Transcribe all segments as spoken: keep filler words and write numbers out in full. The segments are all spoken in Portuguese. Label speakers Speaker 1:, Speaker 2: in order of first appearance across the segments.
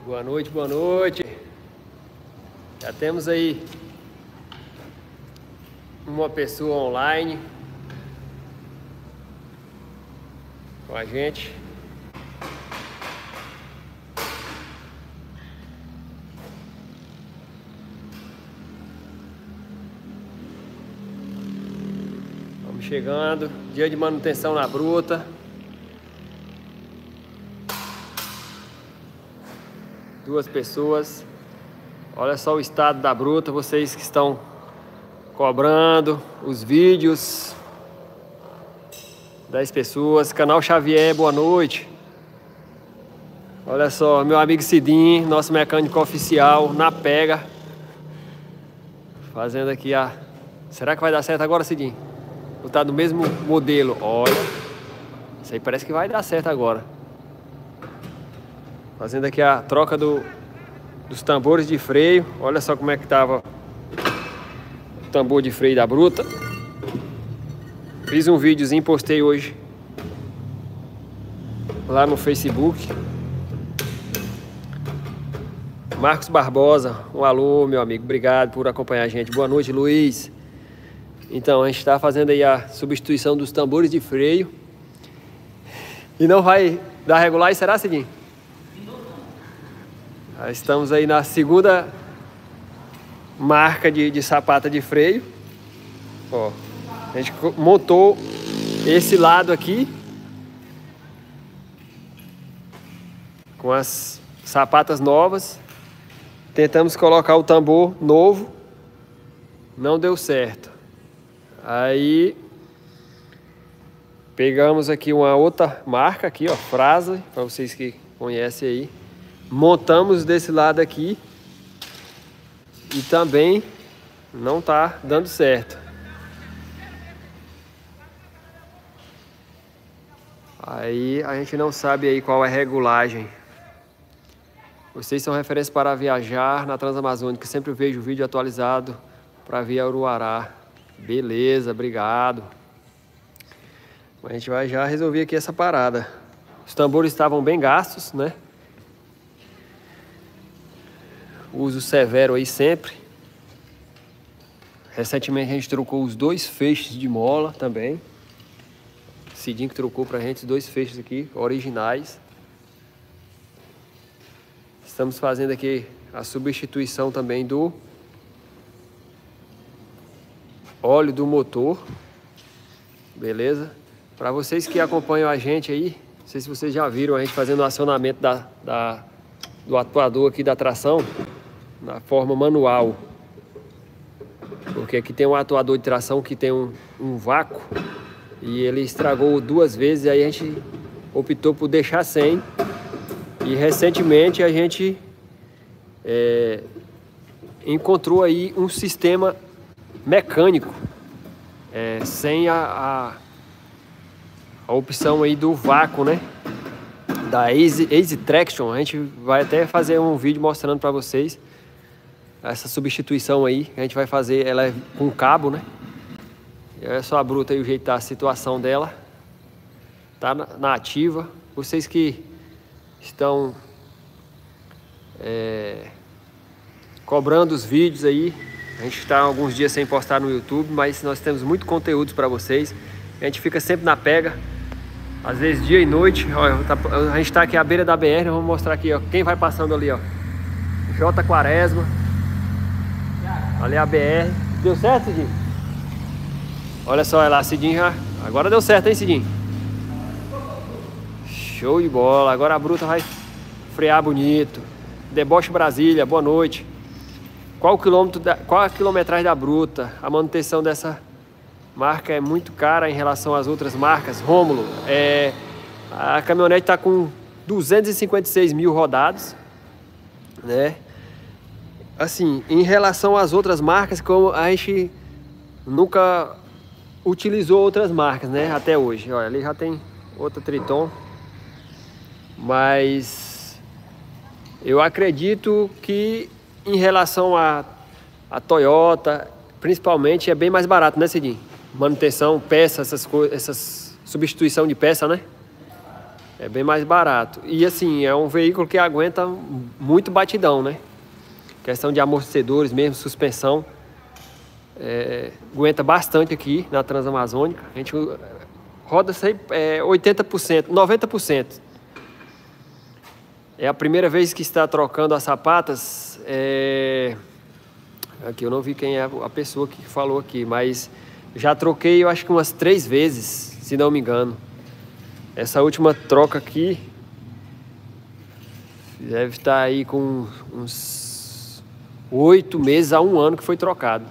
Speaker 1: Boa noite, boa noite. Já temos aí uma pessoa online com a gente. Vamos chegando, dia de manutenção na bruta. Duas pessoas. Olha só o estado da bruta, vocês que estão cobrando os vídeos. Dez pessoas. Canal Xavier, boa noite. Olha só, meu amigo Cidinho, nosso mecânico oficial, na pega. Fazendo aqui a... Será que vai dar certo agora, Cidinho? Ou tá do mesmo modelo? Olha. Isso aí parece que vai dar certo agora. Fazendo aqui a troca do, dos tambores de freio. Olha só como é que tava o tambor de freio da bruta. Fiz um videozinho, postei hoje lá no Facebook. Marcos Barbosa, um alô, meu amigo. Obrigado por acompanhar a gente. Boa noite, Luiz. Então, a gente está fazendo aí a substituição dos tambores de freio. E não vai dar regular, e será, Cidinho? Estamos aí na segunda marca de, de sapata de freio. Ó, a gente montou esse lado aqui com as sapatas novas. Tentamos colocar o tambor novo, não deu certo. Aí pegamos aqui uma outra marca aqui, ó, Frase, para vocês que conhecem aí. Montamos desse lado aqui e também não tá dando certo. Aí a gente não sabe aí qual é a regulagem. Vocês são referência para viajar na Transamazônica. Sempre vejo o vídeo atualizado para via Uruará. Beleza, obrigado. A gente vai já resolver aqui essa parada. Os tambores estavam bem gastos, né? Uso severo aí sempre. Recentemente a gente trocou os dois feixes de mola também. Cidinho que trocou pra gente os dois feixes aqui, originais. Estamos fazendo aqui a substituição também do óleo do motor. Beleza? Para vocês que acompanham a gente aí, não sei se vocês já viram a gente fazendo o acionamento da, da, do atuador aqui da tração na forma manual, porque aqui tem um atuador de tração que tem um, um vácuo e ele estragou duas vezes, aí a gente optou por deixar sem. E recentemente a gente é, encontrou aí um sistema mecânico é, sem a, a, a opção aí do vácuo, né, da Easy, Easy Traction. A gente vai até fazer um vídeo mostrando para vocês essa substituição aí. A gente vai fazer ela é com cabo, né? E olha só a bruta aí, o jeito da situação dela. Tá na, na ativa. Vocês que estão é, cobrando os vídeos aí. A gente está alguns dias sem postar no YouTube, mas nós temos muito conteúdo para vocês. A gente fica sempre na pega. Às vezes dia e noite. Olha, a gente está aqui à beira da B R. Vamos mostrar aqui, ó, quem vai passando ali, ó. J Quaresma. Ali é a B R. Deu certo, Cidinho? Olha só, lá, Cidinho já... Agora deu certo, hein, Cidinho? Show de bola. Agora a bruta vai frear bonito. Deboche Brasília, boa noite. Qual o quilômetro da... Qual a quilometragem da bruta? A manutenção dessa marca é muito cara em relação às outras marcas. Rômulo, é... a caminhonete está com duzentos e cinquenta e seis mil rodados, né? Assim, em relação às outras marcas, como a gente nunca utilizou outras marcas, né, até hoje. Olha, ali já tem outra Triton, mas eu acredito que em relação a, a Toyota, principalmente, é bem mais barato, né, Cidinho? Manutenção, peça, essas coisas, essas substituição de peça, né? É bem mais barato. E assim, é um veículo que aguenta muito batidão, né? Questão de amortecedores mesmo, suspensão. É, aguenta bastante aqui na Transamazônica. A gente roda é, oitenta por cento, noventa por cento. É a primeira vez que está trocando as sapatas. É... Aqui eu não vi quem é a pessoa que falou aqui, mas já troquei eu acho que umas três vezes, se não me engano. Essa última troca aqui deve estar aí com uns oito meses a um ano que foi trocado.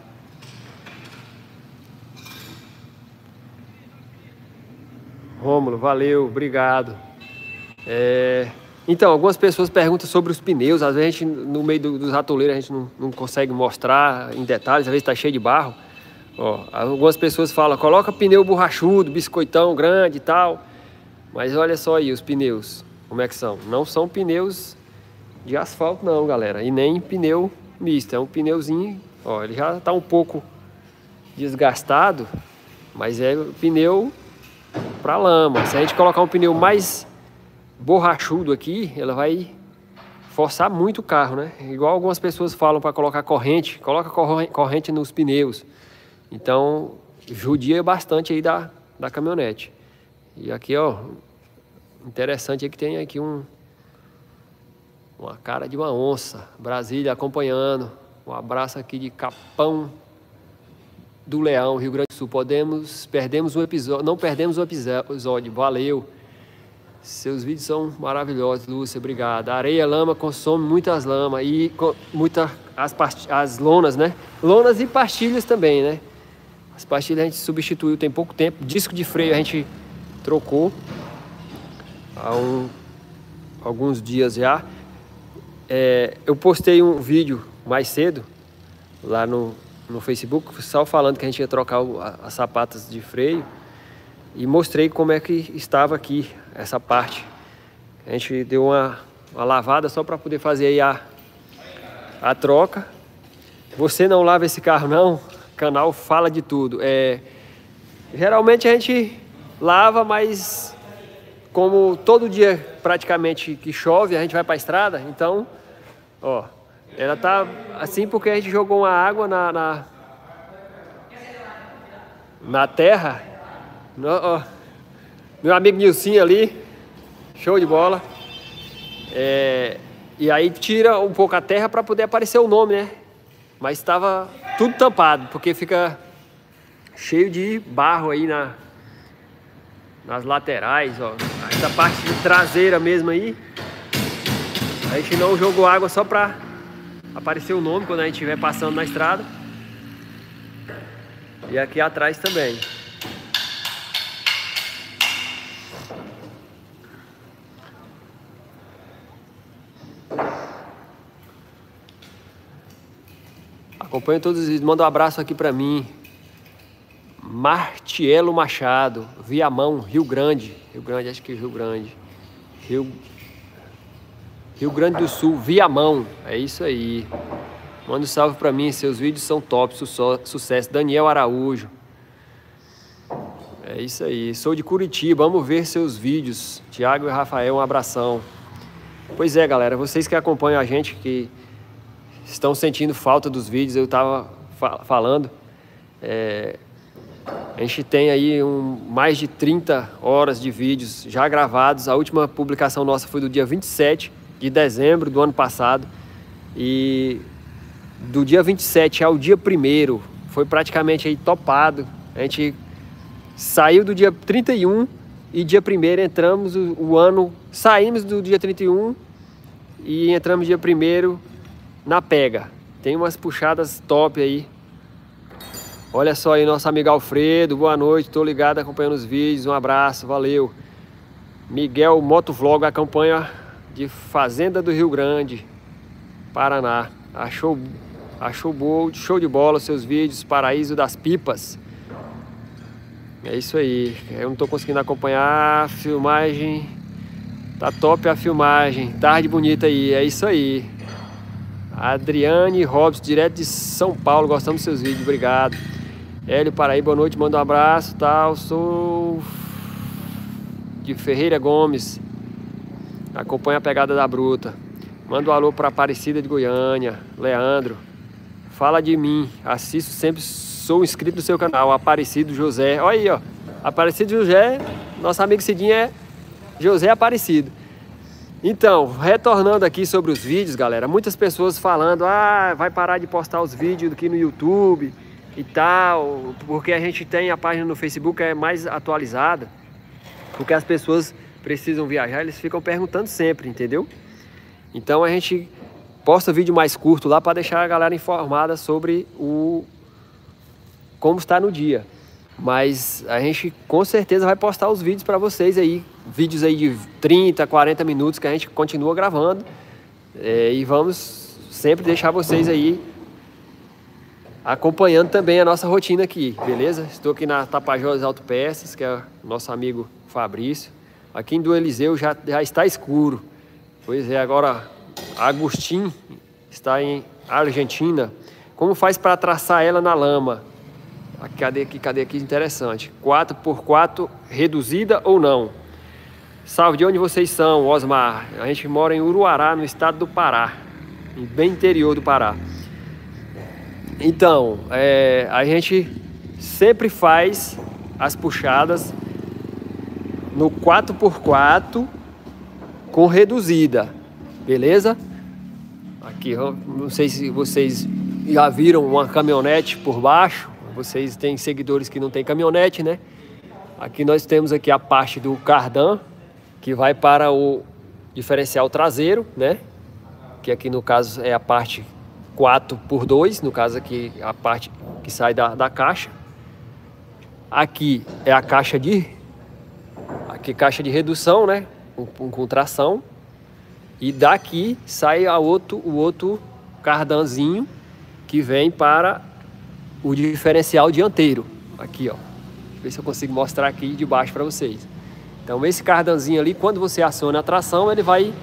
Speaker 1: Rômulo, valeu, obrigado. É... Então, algumas pessoas perguntam sobre os pneus. Às vezes, a gente, no meio do, dos atoleiros, a gente não, não consegue mostrar em detalhes. Às vezes está cheio de barro. Ó, algumas pessoas falam, coloca pneu borrachudo, biscoitão grande e tal. Mas olha só aí os pneus, como é que são. Não são pneus de asfalto não, galera. E nem pneu misto. É um pneuzinho, ó, ele já está um pouco desgastado. Mas é pneu para lama. Se a gente colocar um pneu mais borrachudo aqui, ela vai forçar muito o carro, né? Igual algumas pessoas falam para colocar corrente, coloca corrente nos pneus. Então, judia bastante aí da, da caminhonete. E aqui, ó, interessante é que tem aqui um uma cara de uma onça. Brasília acompanhando. Um abraço aqui de Capão do Leão, Rio Grande do Sul. Podemos, perdemos um episódio, não perdemos um episódio. Valeu. Seus vídeos são maravilhosos, Lúcia, obrigado. A areia, lama, consome muitas lamas e muita, as, as lonas, né? Lonas e pastilhas também, né? As pastilhas a gente substituiu tem pouco tempo. Disco de freio a gente trocou há um, alguns dias já. É, eu postei um vídeo mais cedo lá no, no Facebook, só falando que a gente ia trocar o, as sapatas de freio. E mostrei como é que estava aqui essa parte. A gente deu uma, uma lavada só para poder fazer aí a, a troca. Você não lava esse carro não? O canal fala de tudo. É, geralmente a gente lava, mas como todo dia praticamente que chove, a gente vai para a estrada. Então, ó, ela tá assim porque a gente jogou uma água na, na, na terra. No, ó, meu amigo Nilcinho ali, show de bola. É, e aí tira um pouco a terra para poder aparecer o nome, né? Mas estava tudo tampado, porque fica cheio de barro aí na, nas laterais, ó. Essa parte de traseira mesmo aí, a gente não jogou água só para aparecer o nome quando a gente estiver passando na estrada. E aqui atrás também. Acompanha todos os vídeos, manda um abraço aqui pra mim. Martielo Machado, Viamão, Rio Grande. Rio Grande, acho que Rio Grande. Rio, Rio Grande do Sul, Viamão. É isso aí. Manda um salve pra mim, seus vídeos são top, su sucesso. Daniel Araújo. É isso aí. Sou de Curitiba, vamos ver seus vídeos. Tiago e Rafael, um abração. Pois é, galera, vocês que acompanham a gente, que estão sentindo falta dos vídeos, eu estava fa falando, é, a gente tem aí um, mais de trinta horas de vídeos já gravados. A última publicação nossa foi do dia vinte e sete de dezembro do ano passado, e do dia vinte e sete ao dia primeiro foi praticamente aí topado. A gente saiu do dia trinta e um e dia primeiro entramos o, o ano, saímos do dia trinta e um e entramos dia primeiro na pega. Tem umas puxadas top aí. Olha só aí nosso amigo Alfredo, boa noite, tô ligado acompanhando os vídeos, um abraço, valeu. Miguel Motovlog acompanha de Fazenda do Rio Grande, Paraná. Achou, achou bom, show de bola seus vídeos, Paraíso das Pipas. É isso aí, eu não tô conseguindo acompanhar a filmagem, tá top a filmagem, tarde bonita aí, é isso aí. Adriane Robson, direto de São Paulo, gostamos dos seus vídeos, obrigado. Hélio Paraíba, boa noite, manda um abraço, tal, sou de Ferreira Gomes. acompanha a pegada da bruta. Manda um alô para Aparecida de Goiânia, Leandro. Fala de mim, assisto sempre, sou inscrito no seu canal, Aparecido José. Olha aí, ó, Aparecido José, nosso amigo Cidinho é José Aparecido. Então, retornando aqui sobre os vídeos, galera, muitas pessoas falando, ah, vai parar de postar os vídeos aqui no YouTube e tal, porque a gente tem a página no Facebook que é mais atualizada, porque as pessoas precisam viajar, eles ficam perguntando sempre, entendeu? Então a gente posta vídeo mais curto lá para deixar a galera informada sobre o como está no dia. Mas a gente com certeza vai postar os vídeos para vocês aí, vídeos aí de trinta, quarenta minutos que a gente continua gravando, é, e vamos sempre deixar vocês aí acompanhando também a nossa rotina aqui, beleza? Estou aqui na Tapajós Autopeças, que é o nosso amigo Fabrício. Aqui em do Eliseu já, já está escuro. Pois é, agora Agostinho está em Argentina. Como faz para traçar ela na lama? Cadê aqui, cadê aqui? Interessante. quatro por quatro reduzida ou não? Salve, de onde vocês são, Osmar? A gente mora em Uruará, no estado do Pará, bem interior do Pará. Então, é, a gente sempre faz as puxadas no quatro por quatro com reduzida, beleza? Aqui, não sei se vocês já viram uma caminhonete por baixo. Vocês têm seguidores que não tem caminhonete, né? Aqui nós temos aqui a parte do cardan, que vai para o diferencial traseiro, né? Que aqui no caso é a parte quatro por dois, no caso aqui a parte que sai da, da caixa. Aqui é a caixa de aqui caixa de redução, né? Com, com tração. E daqui sai a outro, o outro cardanzinho que vem para o diferencial dianteiro. Aqui, ó. Deixa eu ver se eu consigo mostrar aqui de baixo para vocês. Então esse cardanzinho ali, quando você aciona a tração, ele vai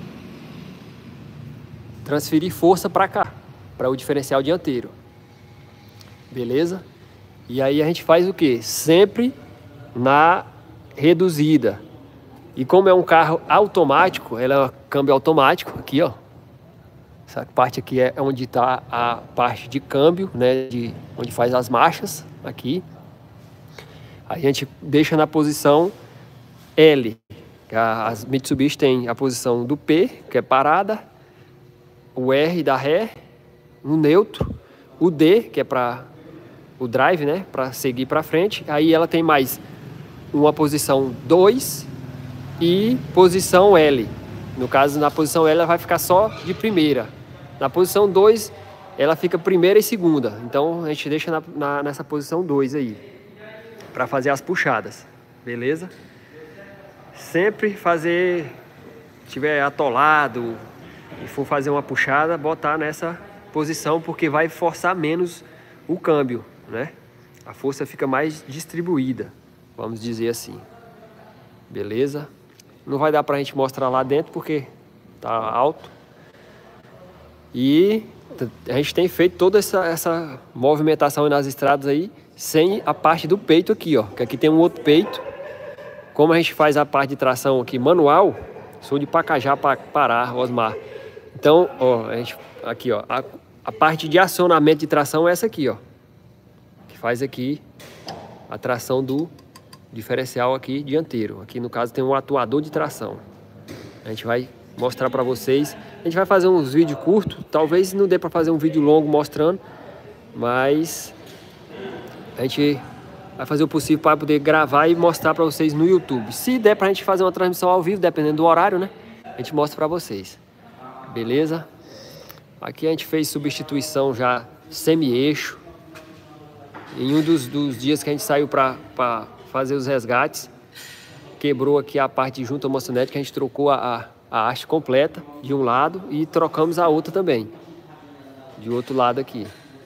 Speaker 1: transferir força para cá, para o diferencial dianteiro. Beleza? E aí a gente faz o que? Sempre na reduzida. E como é um carro automático, ela é um câmbio automático, aqui ó. Essa parte aqui é onde está a parte de câmbio, né? De onde faz as marchas, aqui. A gente deixa na posição L. As Mitsubishi tem a posição do P, que é parada, o R da ré, o neutro, o D, que é para o drive, né? Para seguir para frente. Aí ela tem mais uma posição dois e posição L. No caso, na posição L, ela vai ficar só de primeira. Na posição dois, ela fica primeira e segunda. Então, a gente deixa na, na, nessa posição dois aí, para fazer as puxadas, beleza? Sempre fazer, se tiver atolado e for fazer uma puxada, botar nessa posição, porque vai forçar menos o câmbio, né? A força fica mais distribuída, vamos dizer assim. Beleza? Não vai dar pra gente mostrar lá dentro, porque tá alto. E a gente tem feito toda essa, essa movimentação nas estradas aí, sem a parte do peito aqui, ó. Que aqui tem um outro peito. Como a gente faz a parte de tração aqui manual, sou de Pacajá para Pará, Osmar. Então, ó, a gente, aqui, ó, a, a parte de acionamento de tração é essa aqui, ó. Que faz aqui a tração do diferencial aqui dianteiro. Aqui no caso tem um atuador de tração. A gente vai mostrar para vocês. A gente vai fazer uns vídeos curtos, talvez não dê para fazer um vídeo longo mostrando, mas a gente vai fazer o possível para poder gravar e mostrar para vocês no YouTube. Se der para a gente fazer uma transmissão ao vivo, dependendo do horário, né? A gente mostra para vocês. Beleza? Aqui a gente fez substituição já semi-eixo. Em um dos, dos dias que a gente saiu para fazer os resgates, quebrou aqui a parte de junta moçonete, que a gente trocou a, a a haste completa de um lado e trocamos a outra também de outro lado aqui.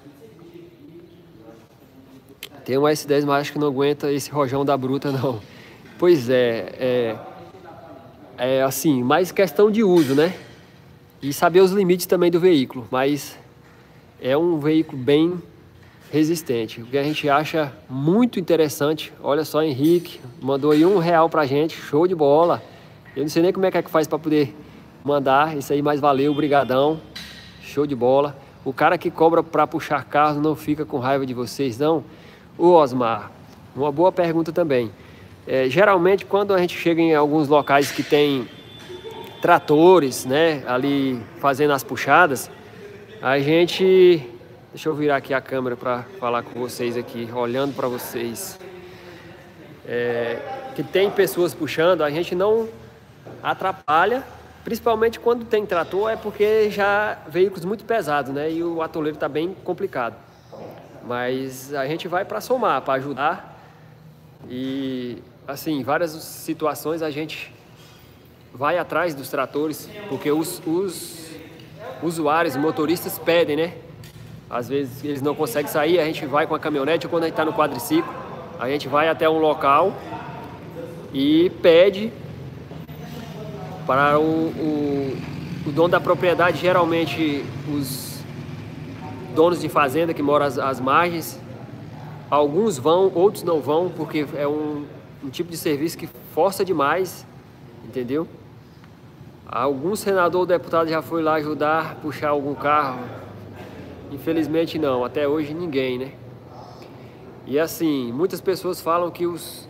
Speaker 1: Tem um S dez, mas acho que não aguenta esse rojão da bruta não. Pois é, é, é assim, mais questão de uso, né? E saber os limites também do veículo, mas é um veículo bem resistente. O que a gente acha muito interessante, olha só, Henrique mandou aí um real pra gente, show de bola. Eu não sei nem como é que é que faz para poder mandar. Isso aí, mas valeu, brigadão. Show de bola. O cara que cobra para puxar carro não fica com raiva de vocês, não? Ô Osmar, uma boa pergunta também. É, geralmente, quando a gente chega em alguns locais que tem tratores, né, ali fazendo as puxadas, a gente... Deixa eu virar aqui a câmera para falar com vocês aqui, olhando para vocês. É, que tem pessoas puxando, a gente não atrapalha, principalmente quando tem trator, é porque já veículos muito pesados, né, e o atoleiro está bem complicado. Mas a gente vai para somar, para ajudar. E assim, em várias situações a gente vai atrás dos tratores, porque os, os usuários, motoristas pedem, né? Às vezes eles não conseguem sair, a gente vai com a caminhonete, ou quando a gente está no quadriciclo, a gente vai até um local e pede para o, o, o dono da propriedade, geralmente os donos de fazenda que moram às, às margens. Alguns vão, outros não vão, porque é um, um tipo de serviço que força demais, entendeu? Algum senador ou deputado já foi lá ajudar a puxar algum carro. Infelizmente não, até hoje ninguém, né? E assim, muitas pessoas falam que os,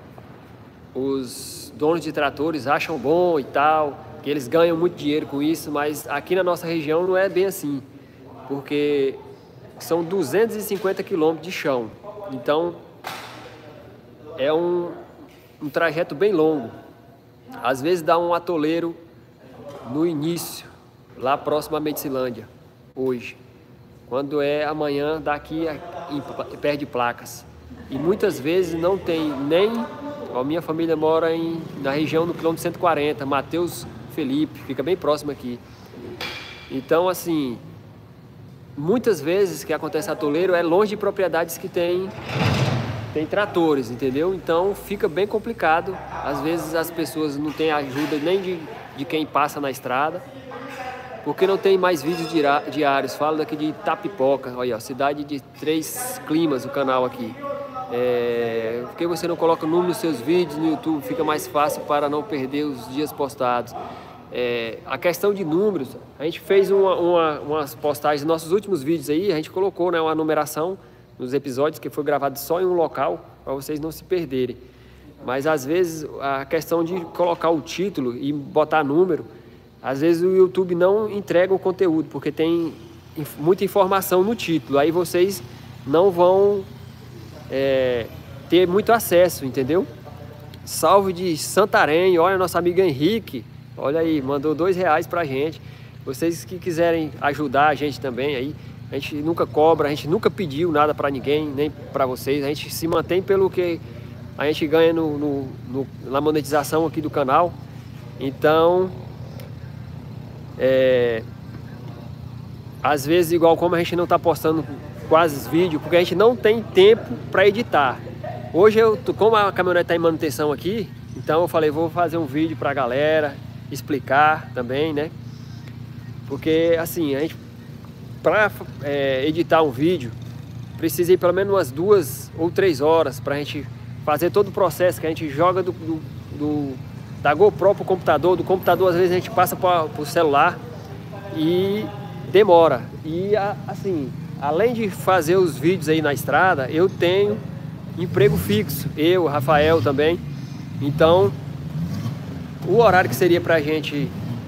Speaker 1: os donos de tratores acham bom e tal, que eles ganham muito dinheiro com isso, mas aqui na nossa região não é bem assim, porque são duzentos e cinquenta quilômetros de chão, então é um, um trajeto bem longo. Às vezes dá um atoleiro no início, lá próximo à Medicilândia, hoje. Quando é amanhã, daqui perde placas. E muitas vezes não tem nem... A minha família mora em, na região do quilômetro cento e quarenta, Mateus Felipe, fica bem próximo aqui. Então, assim, muitas vezes que acontece atoleiro é longe de propriedades que tem, tem tratores, entendeu? Então fica bem complicado. Às vezes as pessoas não têm ajuda nem de, de quem passa na estrada, porque não tem mais vídeos diários. Falo daqui de Itapipoca, olha, cidade de três climas, o canal aqui. É, por que você não coloca o número nos seus vídeos no YouTube? Fica mais fácil para não perder os dias postados. É, a questão de números, a gente fez uma, uma, umas postagens nos nossos últimos vídeos aí, a gente colocou, né, uma numeração nos episódios que foi gravado só em um local, para vocês não se perderem. Mas às vezes a questão de colocar o título e botar número, às vezes o YouTube não entrega o conteúdo, porque tem muita informação no título. Aí vocês não vão é, ter muito acesso, entendeu? Salve de Santarém, olha nosso amigo Henrique, olha aí, mandou dois reais pra gente. Vocês que quiserem ajudar a gente também aí, a gente nunca cobra, a gente nunca pediu nada pra ninguém, nem pra vocês. A gente se mantém pelo que a gente ganha no, no, no, na monetização aqui do canal. Então... É, às vezes, igual como a gente não está postando quase vídeo, porque a gente não tem tempo para editar. Hoje, eu, como a caminhonete está em manutenção aqui, então eu falei, vou fazer um vídeo para a galera, explicar também, né? Porque assim, a gente, para é, editar um vídeo, precisa ir pelo menos umas duas ou três horas para a gente fazer todo o processo que a gente joga do, do, do da GoPro para o computador, do computador às vezes a gente passa para o celular e demora. E assim, além de fazer os vídeos aí na estrada, eu tenho emprego fixo, eu, Rafael também. Então, o horário que seria pra gente,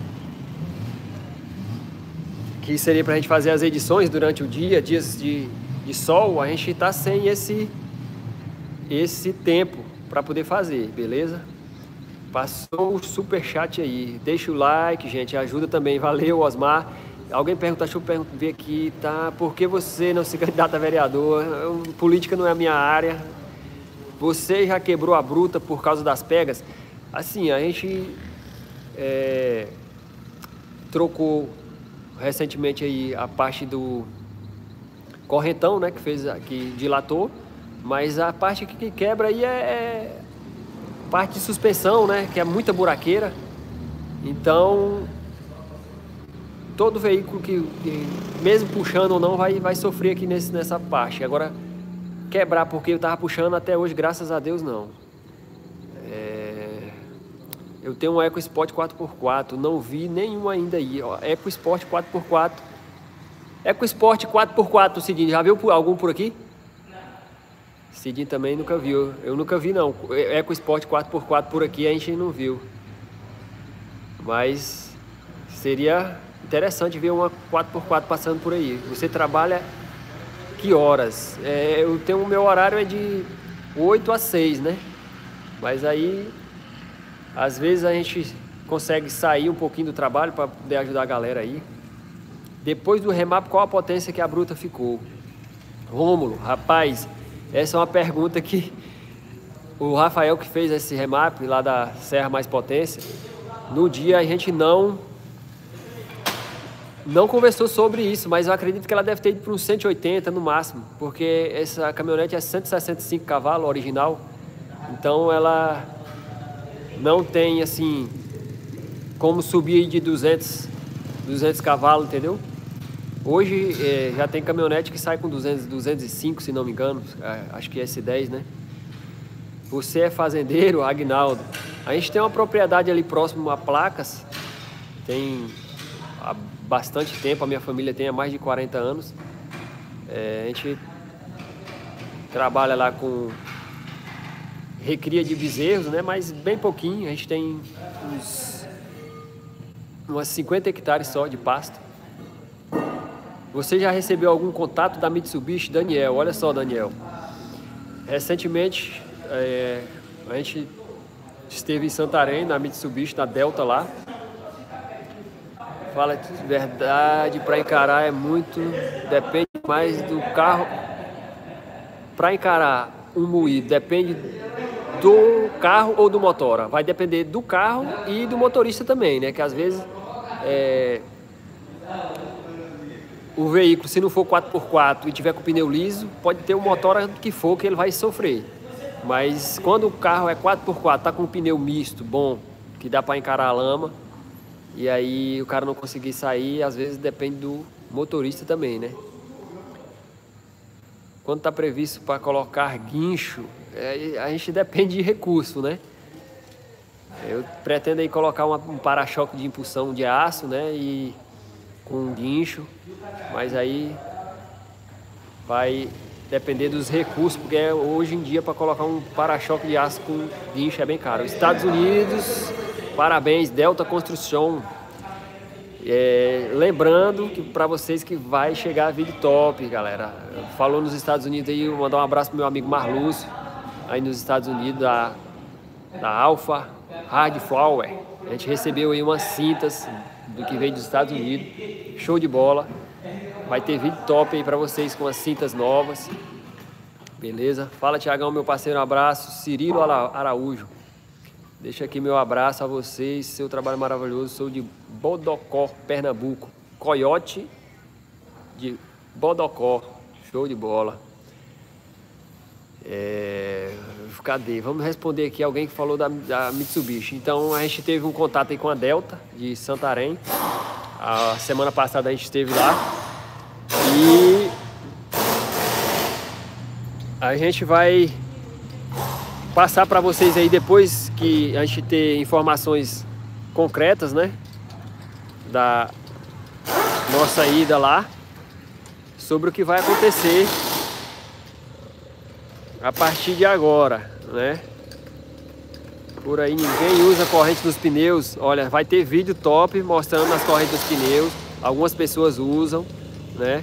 Speaker 1: que seria pra gente fazer as edições durante o dia, dias de, de sol, a gente tá sem esse, esse tempo para poder fazer, beleza? Passou o superchat aí, deixa o like, gente, ajuda também, valeu Osmar. Alguém pergunta, deixa eu ver aqui, tá? Por que você não se candidata a vereador? Eu, política não é a minha área. Você já quebrou a bruta por causa das pegas? Assim, a gente é, trocou recentemente aí a parte do correntão, né? Que fez, que dilatou, mas a parte que quebra aí é, é parte de suspensão, né? Que é muita buraqueira. Então, todo veículo que, que mesmo puxando ou não, vai, vai sofrer aqui nesse, nessa parte. Agora, quebrar porque eu tava puxando até hoje, graças a Deus, não. É... Eu tenho um EcoSport quatro por quatro, não vi nenhum ainda aí, ó. EcoSport quatro por quatro. EcoSport quatro por quatro, Cidinho, já viu algum por aqui? Cidinho também nunca viu, eu nunca vi não. EcoSport quatro por quatro por aqui a gente não viu. Mas seria interessante ver uma quatro por quatro passando por aí. Você trabalha que horas? É, eu tenho, o meu horário é de oito a seis, né? Mas aí, às vezes a gente consegue sair um pouquinho do trabalho para poder ajudar a galera aí. Depois do remap, qual a potência que a bruta ficou? Rômulo, rapaz, essa é uma pergunta que o Rafael que fez esse remap lá da Serra Mais Potência, no dia a gente não não conversou sobre isso, mas eu acredito que ela deve ter ido para uns cento e oitenta no máximo, porque essa caminhonete é cento e sessenta e cinco cavalos original, então ela não tem assim como subir de duzentos, duzentos cavalos, entendeu? Hoje é, já tem caminhonete que sai com duzentos, duzentos e cinco, se não me engano, acho que é S dez, né? Você é fazendeiro, Agnaldo. A gente tem uma propriedade ali próximo a Placas, tem há bastante tempo, a minha família tem há mais de quarenta anos. É, a gente trabalha lá com recria de bezerros, né? Mas bem pouquinho, a gente tem uns, umas cinquenta hectares só de pasto. Você já recebeu algum contato da Mitsubishi? Daniel, olha só, Daniel. Recentemente, é, a gente esteve em Santarém, na Mitsubishi, na Delta lá. Fala de verdade, para encarar é muito... Depende mais do carro. Para encarar um moído, depende do carro ou do motora. Vai depender do carro e do motorista também, né? Que às vezes... É, o veículo, se não for quatro por quatro e tiver com pneu liso, pode ter o motor que for que ele vai sofrer. Mas quando o carro é quatro por quatro, tá com um pneu misto, bom, que dá para encarar a lama, e aí o cara não conseguir sair, às vezes depende do motorista também, né? Quando tá previsto para colocar guincho, é, a gente depende de recurso, né? Eu pretendo aí colocar uma, um para-choque de impulsão de aço, né? E com um guincho, mas aí vai depender dos recursos, porque hoje em dia para colocar um para-choque de aço com guincho é bem caro. Estados Unidos, parabéns, Delta Construção. É, lembrando que para vocês que vai chegar vídeo top, galera. Falou nos Estados Unidos aí, vou mandar um abraço pro meu amigo Marlúcio, aí nos Estados Unidos, da, da Alfa Hard Flower. A gente recebeu aí umas cintas do que veio dos Estados Unidos, show de bola. Vai ter vídeo top aí pra vocês com as cintas novas, beleza? Fala, Tiagão, meu parceiro, um abraço. Cirilo Araújo, deixa aqui meu abraço a vocês, seu trabalho maravilhoso. Sou de Bodocó, Pernambuco, Coiote de Bodocó, show de bola. É... Cadê? Vamos responder aqui alguém que falou da, da Mitsubishi. Então a gente teve um contato aí com a Delta de Santarém. A semana passada a gente esteve lá e a gente vai passar para vocês aí depois que a gente ter informações concretas, né, da nossa ida lá, sobre o que vai acontecer a partir de agora, né? Por aí ninguém usa corrente dos pneus. Olha, vai ter vídeo top mostrando as correntes dos pneus. Algumas pessoas usam, né?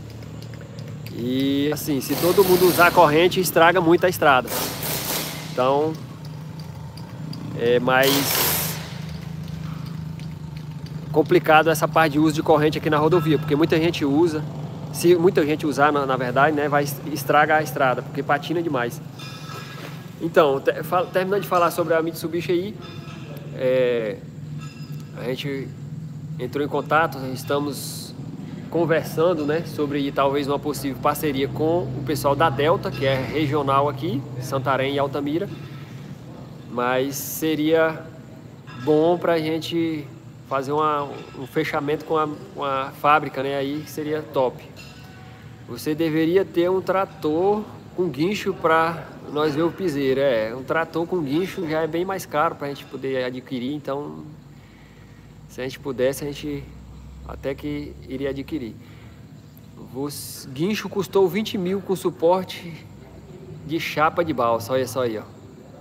Speaker 1: E assim, se todo mundo usar a corrente, estraga muito a estrada. Então, é mais complicado essa parte de uso de corrente aqui na rodovia, porque muita gente usa. Se muita gente usar, na, na verdade, né, vai estragar a estrada, porque patina demais. Então, te, fal, terminando de falar sobre a Mitsubishi aí, é, a gente entrou em contato, estamos conversando, né, sobre talvez uma possível parceria com o pessoal da Delta, que é regional aqui, Santarém e Altamira, mas seria bom para a gente fazer uma, um fechamento com a, com a fábrica, né, aí seria top. Você deveria ter um trator com guincho para nós ver o piseiro. É, um trator com guincho já é bem mais caro para a gente poder adquirir, então se a gente pudesse, a gente até que iria adquirir. O guincho custou vinte mil com suporte de chapa de balsa, olha só aí, ó.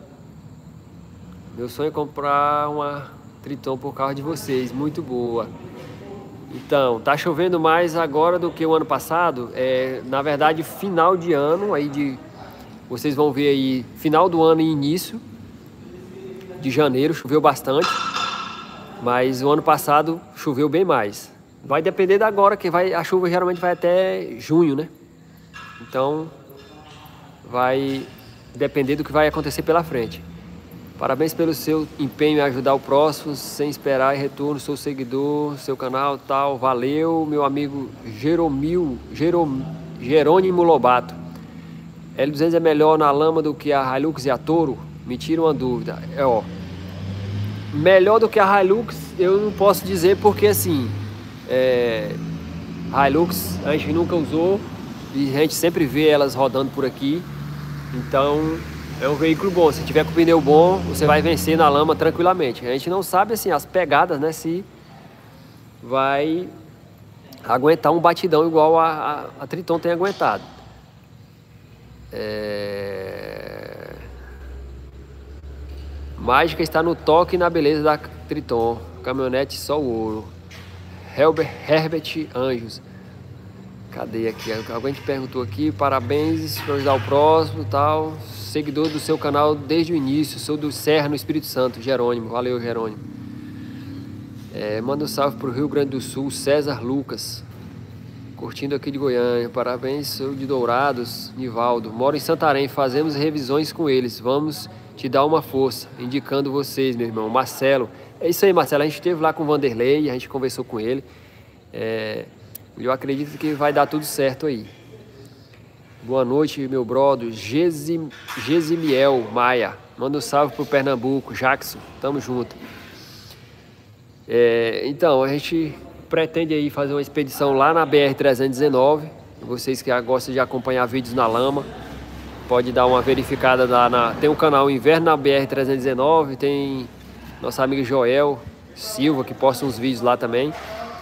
Speaker 1: Meu sonho é comprar uma Triton por causa de vocês, muito boa. Então, tá chovendo mais agora do que o ano passado. É, na verdade, final de ano, aí de vocês vão ver aí, final do ano e início de janeiro, choveu bastante. Mas o ano passado choveu bem mais. Vai depender da agora, que vai, a chuva geralmente vai até junho, né? Então, vai depender do que vai acontecer pela frente. Parabéns pelo seu empenho em ajudar o próximo, sem esperar retorno, sou seguidor, seu canal tal, valeu, meu amigo Jeromil, Jerom, Jerônimo Lobato. L duzentos é melhor na lama do que a Hilux e a Toro? Me tira uma dúvida. É, ó, melhor do que a Hilux eu não posso dizer porque assim, é, Hilux a gente nunca usou e a gente sempre vê elas rodando por aqui, então é um veículo bom. Se tiver com pneu bom, você vai vencer na lama tranquilamente. A gente não sabe assim as pegadas, né? Se vai aguentar um batidão igual a, a, a Triton tem aguentado. É... Mágica está no toque e na beleza da Triton. Caminhonete só o ouro. Herbert, Herbert Anjos. Cadê aqui? Alguém te perguntou aqui. Parabéns por ajudar o próximo e tal. Seguidor do seu canal desde o início. Sou do Serra, no Espírito Santo. Jerônimo. Valeu, Jerônimo. É, manda um salve pro Rio Grande do Sul. César Lucas. Curtindo aqui de Goiânia. Parabéns, sou de Dourados. Nivaldo. Moro em Santarém. Fazemos revisões com eles. Vamos te dar uma força. Indicando vocês, meu irmão. Marcelo. É isso aí, Marcelo. A gente esteve lá com o Vanderlei. A gente conversou com ele. É, eu acredito que vai dar tudo certo aí. Boa noite, meu brother. Gesim, Gesimiel Maia. Manda um salve pro Pernambuco. Jackson, tamo junto. É, então, a gente pretende aí fazer uma expedição lá na B R trezentos e dezenove. Vocês que gostam de acompanhar vídeos na lama, pode dar uma verificada lá na... Tem um canal Inverno na B R trezentos e dezenove. Tem nosso amigo Joel Silva, que posta uns vídeos lá também.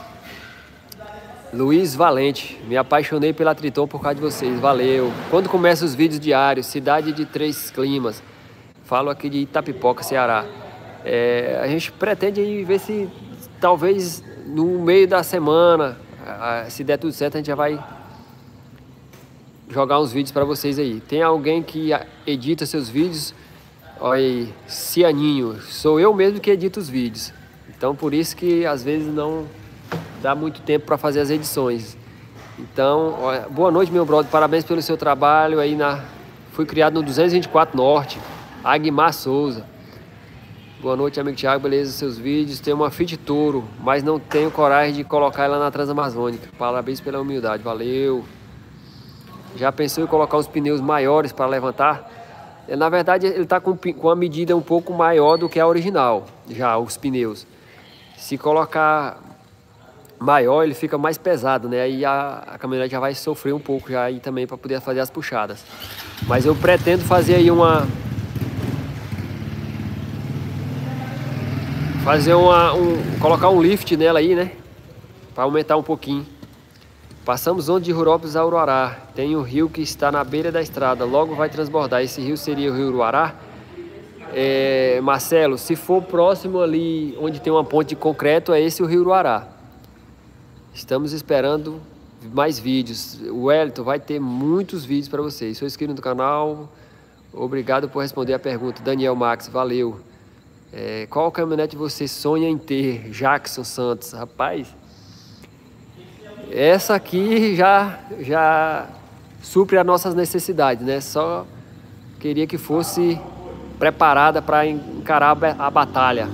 Speaker 1: Luiz Valente, me apaixonei pela Triton por causa de vocês, valeu. Quando começam os vídeos diários? Cidade de Três Climas. Falo aqui de Itapipoca, Ceará. É, a gente pretende aí ver se talvez no meio da semana, se der tudo certo, a gente já vai jogar uns vídeos para vocês aí. Tem alguém que edita seus vídeos? Olha aí, Cianinho, sou eu mesmo que edito os vídeos. Então por isso que às vezes não dá muito tempo para fazer as edições. Então, olha, boa noite, meu brother. Parabéns pelo seu trabalho aí na... Fui criado no duzentos e vinte e quatro Norte. Agmar Souza. Boa noite, amigo Thiago. Beleza, seus vídeos. Tem uma Fiat Toro, mas não tenho coragem de colocar ela na Transamazônica. Parabéns pela humildade. Valeu. Já pensou em colocar uns pneus maiores para levantar? Na verdade, ele está com, com uma medida um pouco maior do que a original. Já, os pneus. Se colocar maior, ele fica mais pesado, né? Aí a, a caminhonete já vai sofrer um pouco já aí também para poder fazer as puxadas. Mas eu pretendo fazer aí uma... Fazer uma... Um, colocar um lift nela aí, né? Para aumentar um pouquinho. Passamos onde de Rurópolis a Uruará. Tem um rio que está na beira da estrada. Logo vai transbordar. Esse rio seria o Rio Uruará? É, Marcelo, se for próximo ali onde tem uma ponte de concreto, é esse o Rio Uruará. Estamos esperando mais vídeos. O Wellington vai ter muitos vídeos para vocês. Sou inscrito no canal. Obrigado por responder a pergunta. Daniel Max, valeu. É, qual caminhonete você sonha em ter? Jackson Santos. Rapaz, essa aqui já, já supre as nossas necessidades, né? Só queria que fosse preparada para encarar a batalha.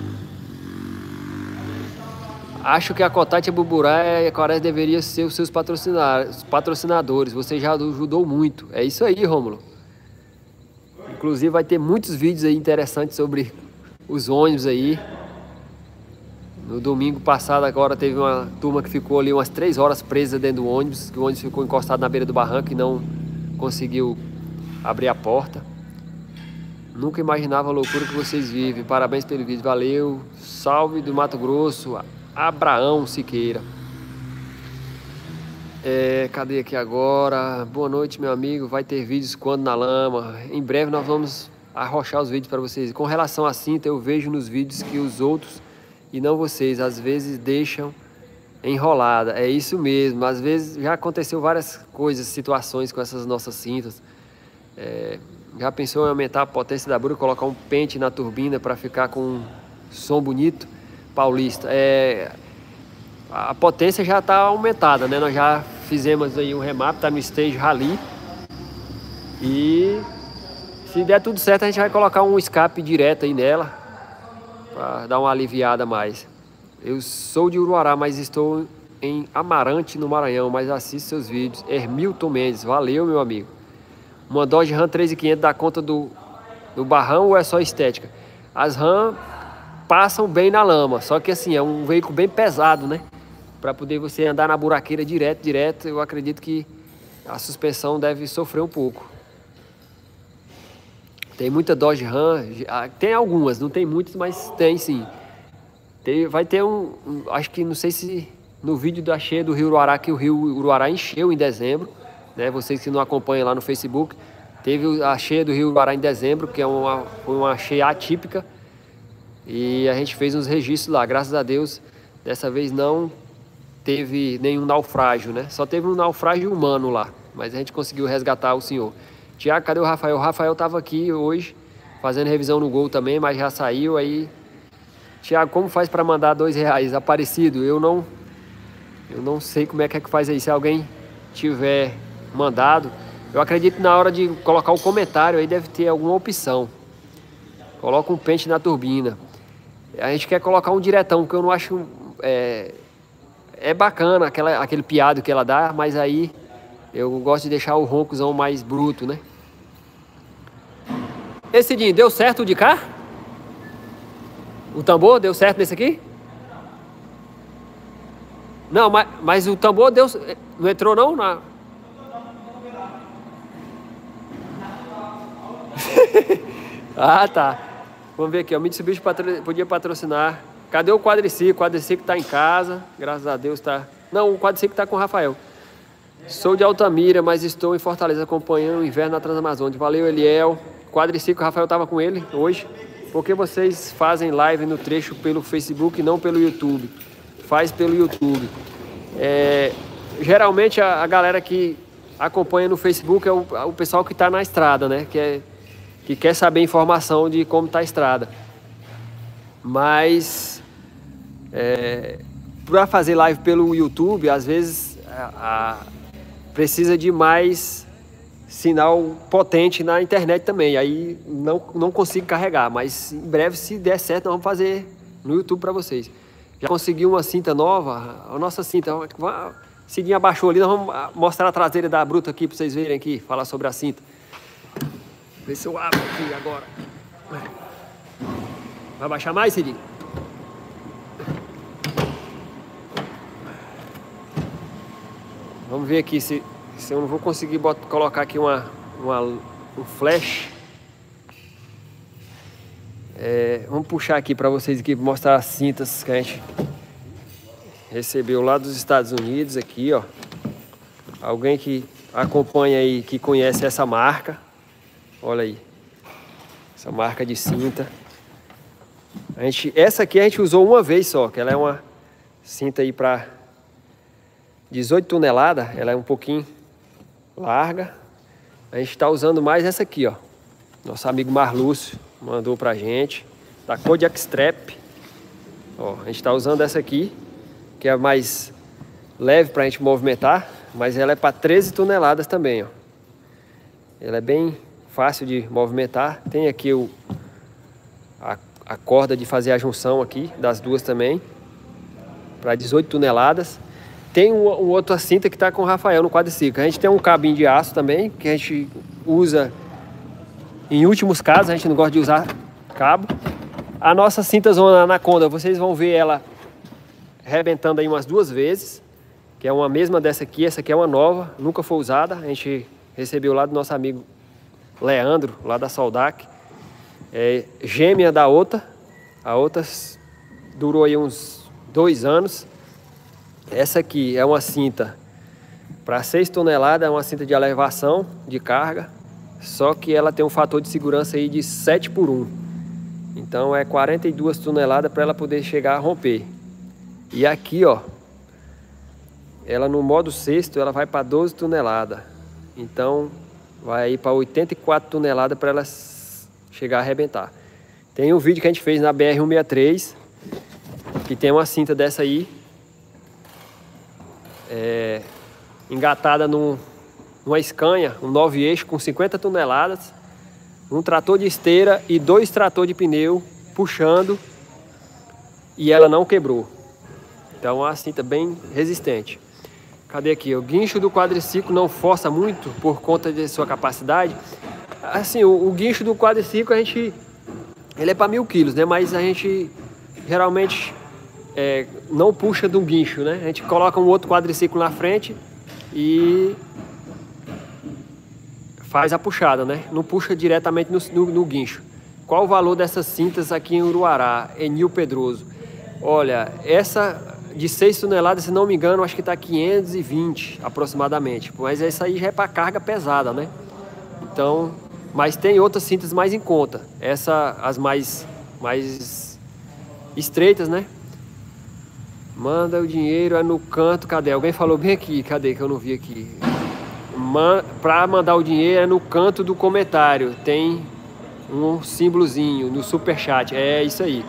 Speaker 1: Acho que a Cotati e a Buburá e a Quaresma deveriam ser os seus patrocinadores. Você já ajudou muito. É isso aí, Rômulo. Inclusive vai ter muitos vídeos aí interessantes sobre os ônibus aí. No domingo passado agora teve uma turma que ficou ali umas três horas presa dentro do ônibus. Que o ônibus ficou encostado na beira do barranco e não conseguiu abrir a porta. Nunca imaginava a loucura que vocês vivem. Parabéns pelo vídeo, valeu. Salve do Mato Grosso, Abraão Siqueira. É, cadê aqui agora? Boa noite, meu amigo. Vai ter vídeos quando na lama? Em breve nós vamos arrochar os vídeos para vocês. Com relação à cinta, eu vejo nos vídeos que os outros, e não vocês, às vezes deixam enrolada. É isso mesmo. Às vezes já aconteceu várias coisas, situações com essas nossas cintas. É, já pensou em aumentar a potência da brura, colocar um pente na turbina para ficar com um som bonito? Paulista. É, a potência já está aumentada, né? Nós já fizemos aí um remap, tá no stage rally. E se der tudo certo, a gente vai colocar um escape direto aí nela para dar uma aliviada a mais. Eu sou de Uruará, mas estou em Amarante, no Maranhão, mas assisto seus vídeos. Hermilton Mendes, valeu, meu amigo. Uma Dodge Ram três mil e quinhentos dá conta do, do barrão ou é só estética? As Ram passam bem na lama, só que assim, é um veículo bem pesado, né? Para poder você andar na buraqueira direto, direto, eu acredito que a suspensão deve sofrer um pouco. Tem muita Dodge Ram, tem algumas, não tem muitas, mas tem sim. Tem, vai ter um, um, acho que não sei se no vídeo da cheia do Rio Uruará, que o Rio Uruará encheu em dezembro, né? Vocês que não acompanham lá no Facebook, teve a cheia do Rio Uruará em dezembro, que é uma, foi uma cheia atípica, e a gente fez uns registros lá, graças a Deus, dessa vez não teve nenhum naufrágio, né? Só teve um naufrágio humano lá, mas a gente conseguiu resgatar o senhor. Tiago, cadê o Rafael? O Rafael estava aqui hoje, fazendo revisão no Gol também, mas já saiu aí. Tiago, como faz para mandar dois reais? Aparecido, eu não, eu não sei como é que é que faz aí. Se alguém tiver mandado, eu acredito que na hora de colocar o comentário aí deve ter alguma opção. Coloca um pente na turbina. A gente quer colocar um diretão, porque eu não acho... É, é bacana aquela, aquele piado que ela dá, mas aí eu gosto de deixar o roncozão mais bruto, né? Esse Cidinho, deu certo o de cá? O tambor deu certo nesse aqui? Não, mas, mas o tambor deu... Não entrou não? Na... Ah, tá. Vamos ver aqui, ó. Mitsubishi patro... podia patrocinar. Cadê o quadriciclo? O quadriciclo tá em casa. Graças a Deus tá... Não, o quadriciclo tá com o Rafael. Sou de Altamira, mas estou em Fortaleza acompanhando o inverno na Transamazônica. Valeu, Eliel. Quadriciclo, o Rafael tava com ele hoje. Por que vocês fazem live no trecho pelo Facebook e não pelo YouTube? Faz pelo YouTube. É, geralmente a, a galera que acompanha no Facebook é o, o pessoal que está na estrada, né? Que, é, que quer saber informação de como está a estrada. Mas é, para fazer live pelo YouTube, às vezes a, a, precisa de mais sinal potente na internet também, aí não, não consigo carregar, mas em breve, se der certo, nós vamos fazer no YouTube para vocês. Já consegui uma cinta nova, a nossa cinta, Cidinho abaixou ali, nós vamos mostrar a traseira da bruta aqui para vocês verem aqui, falar sobre a cinta. Vê se eu abro aqui agora. Vai baixar mais, Cidinho? Vamos ver aqui se... Se eu não vou conseguir botar, colocar aqui uma, uma, um flash. É, vamos puxar aqui para vocês aqui, mostrar as cintas que a gente recebeu lá dos Estados Unidos aqui, ó. Alguém que acompanha aí, que conhece essa marca. Olha aí. Essa marca de cinta. A gente, essa aqui a gente usou uma vez só, que ela é uma cinta aí para dezoito toneladas. Ela é um pouquinho larga. A gente está usando mais essa aqui, ó. Nosso amigo Marlúcio mandou pra gente, da Kodiak Strap. Ó, a gente está usando essa aqui, que é mais leve pra gente movimentar, mas ela é para treze toneladas também, ó. Ela é bem fácil de movimentar. Tem aqui o, a, a corda de fazer a junção aqui, das duas também, para dezoito toneladas. Tem um, um outra cinta que está com o Rafael no quadriciclo. A gente tem um cabinho de aço também, que a gente usa em últimos casos, a gente não gosta de usar cabo. A nossa cinta zona Anaconda, vocês vão ver ela arrebentando aí umas duas vezes, que é uma mesma dessa aqui, essa aqui é uma nova, nunca foi usada. A gente recebeu lá do nosso amigo Leandro, lá da Soldac. É gêmea da outra. A outra durou aí uns dois anos. Essa aqui é uma cinta para seis toneladas, é uma cinta de elevação de carga. Só que ela tem um fator de segurança aí de sete por um. Então é quarenta e duas toneladas para ela poder chegar a romper. E aqui, ó, ela no modo sexto, ela vai para doze toneladas. Então vai aí para oitenta e quatro toneladas para ela chegar a arrebentar. Tem um vídeo que a gente fez na B R cento e sessenta e três, que tem uma cinta dessa aí, é, engatada num, numa Scania, um nove eixo com cinquenta toneladas, um trator de esteira e dois tratores de pneu puxando, e ela não quebrou. Então é uma cinta bem resistente. Cadê aqui? O guincho do quadriciclo não força muito por conta de sua capacidade. Assim, o, o guincho do quadriciclo a gente, ele é para mil quilos, né? Mas a gente geralmente é, não puxa do guincho, né? A gente coloca um outro quadriciclo na frente e faz a puxada, né? Não puxa diretamente no, no, no guincho. Qual o valor dessas cintas aqui em Uruará, Enil Pedroso? Olha, essa de seis toneladas, se não me engano, acho que está quinhentos e vinte aproximadamente. Mas essa aí já é para carga pesada, né? Então, mas tem outras cintas mais em conta. Essa, as mais, mais estreitas, né? Manda o dinheiro é no canto, cadê? Alguém falou bem aqui, cadê que eu não vi aqui? Man, para mandar o dinheiro é no canto do comentário. Tem um símbolozinho no superchat. É isso aí.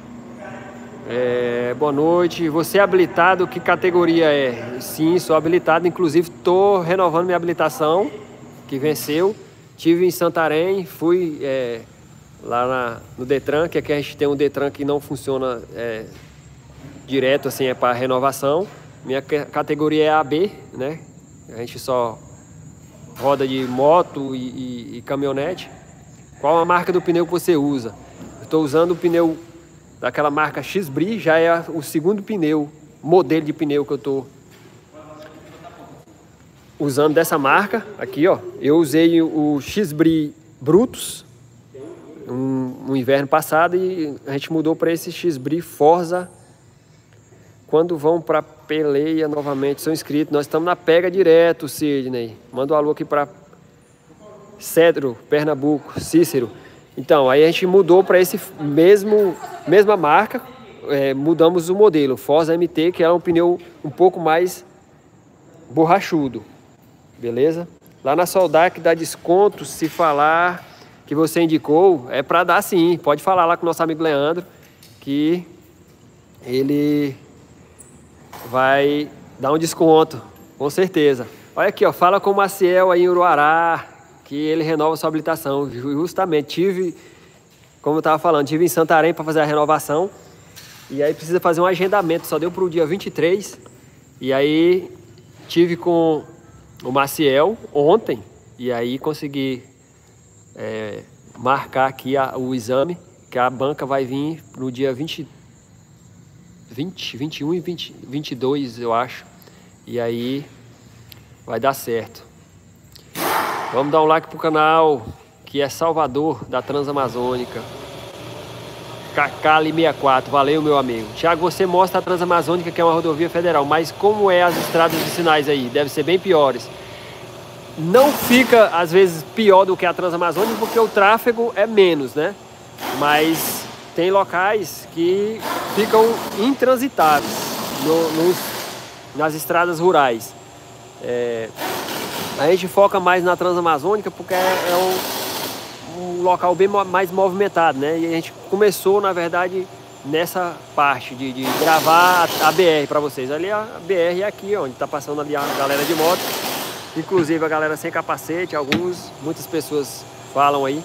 Speaker 1: É, boa noite. Você é habilitado? Que categoria é? Sim, sou habilitado. Inclusive, estou renovando minha habilitação, que venceu. Tive em Santarém, fui é, lá na, no Detran, que aqui a gente tem um Detran que não funciona é, direto, assim, é para renovação. Minha categoria é A B, né? A gente só roda de moto e, e, e caminhonete. Qual a marca do pneu que você usa? Estou usando o pneu daquela marca X-Bri, já é o segundo pneu, modelo de pneu que eu estou usando dessa marca. Aqui, ó, eu usei o X-Bri Brutus um, no inverno passado e a gente mudou para esse X-Bri Forza. Quando vão para Peleia novamente, são inscritos. Nós estamos na pega direto, Sidney. Manda um alô aqui para Cedro, Pernambuco, Cícero. Então, aí a gente mudou para esse mesmo mesma marca, é, mudamos o modelo Forza M T, que é um pneu um pouco mais borrachudo, beleza? Lá na Soldac dá desconto se falar que você indicou, é para dar sim, pode falar lá com o nosso amigo Leandro, que ele vai dar um desconto, com certeza. Olha aqui, ó, fala com o Maciel aí em Uruará, que ele renova sua habilitação. Justamente, tive, como eu estava falando, tive em Santarém para fazer a renovação. E aí precisa fazer um agendamento, só deu para o dia vinte e três. E aí tive com o Maciel ontem. E aí consegui é, marcar aqui a, o exame, que a banca vai vir no dia vinte, vinte, vinte e um e vinte, vinte e dois, eu acho. E aí vai dar certo. Vamos dar um like pro canal, que é Salvador, da Transamazônica. Cacali sessenta e quatro, valeu meu amigo. Tiago, você mostra a Transamazônica, que é uma rodovia federal, mas como é as estradas de sinais aí? Deve ser bem piores. Não fica, às vezes, pior do que a Transamazônica, porque o tráfego é menos, né? Mas tem locais que ficam intransitáveis no, nos, nas estradas rurais. É... A gente foca mais na Transamazônica porque é, é um, um local bem mais movimentado, né? E a gente começou, na verdade, nessa parte de, de gravar a, a B R para vocês. Ali a B R é aqui, onde está passando ali a galera de moto. Inclusive a galera sem capacete, alguns, muitas pessoas falam aí.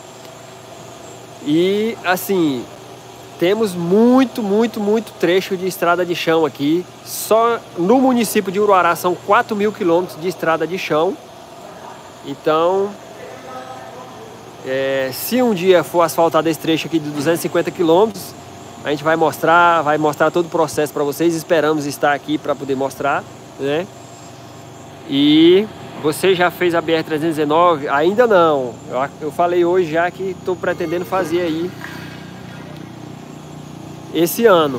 Speaker 1: E, assim, temos muito, muito, muito trecho de estrada de chão aqui. Só no município de Uruará são quatro mil quilômetros de estrada de chão. Então, é, se um dia for asfaltado esse trecho aqui de duzentos e cinquenta quilômetros, a gente vai mostrar, vai mostrar todo o processo para vocês. Esperamos estar aqui para poder mostrar, né? E Você já fez a B R trezentos e dezenove? Ainda não. Eu, eu falei hoje já que estou pretendendo fazer aí esse ano.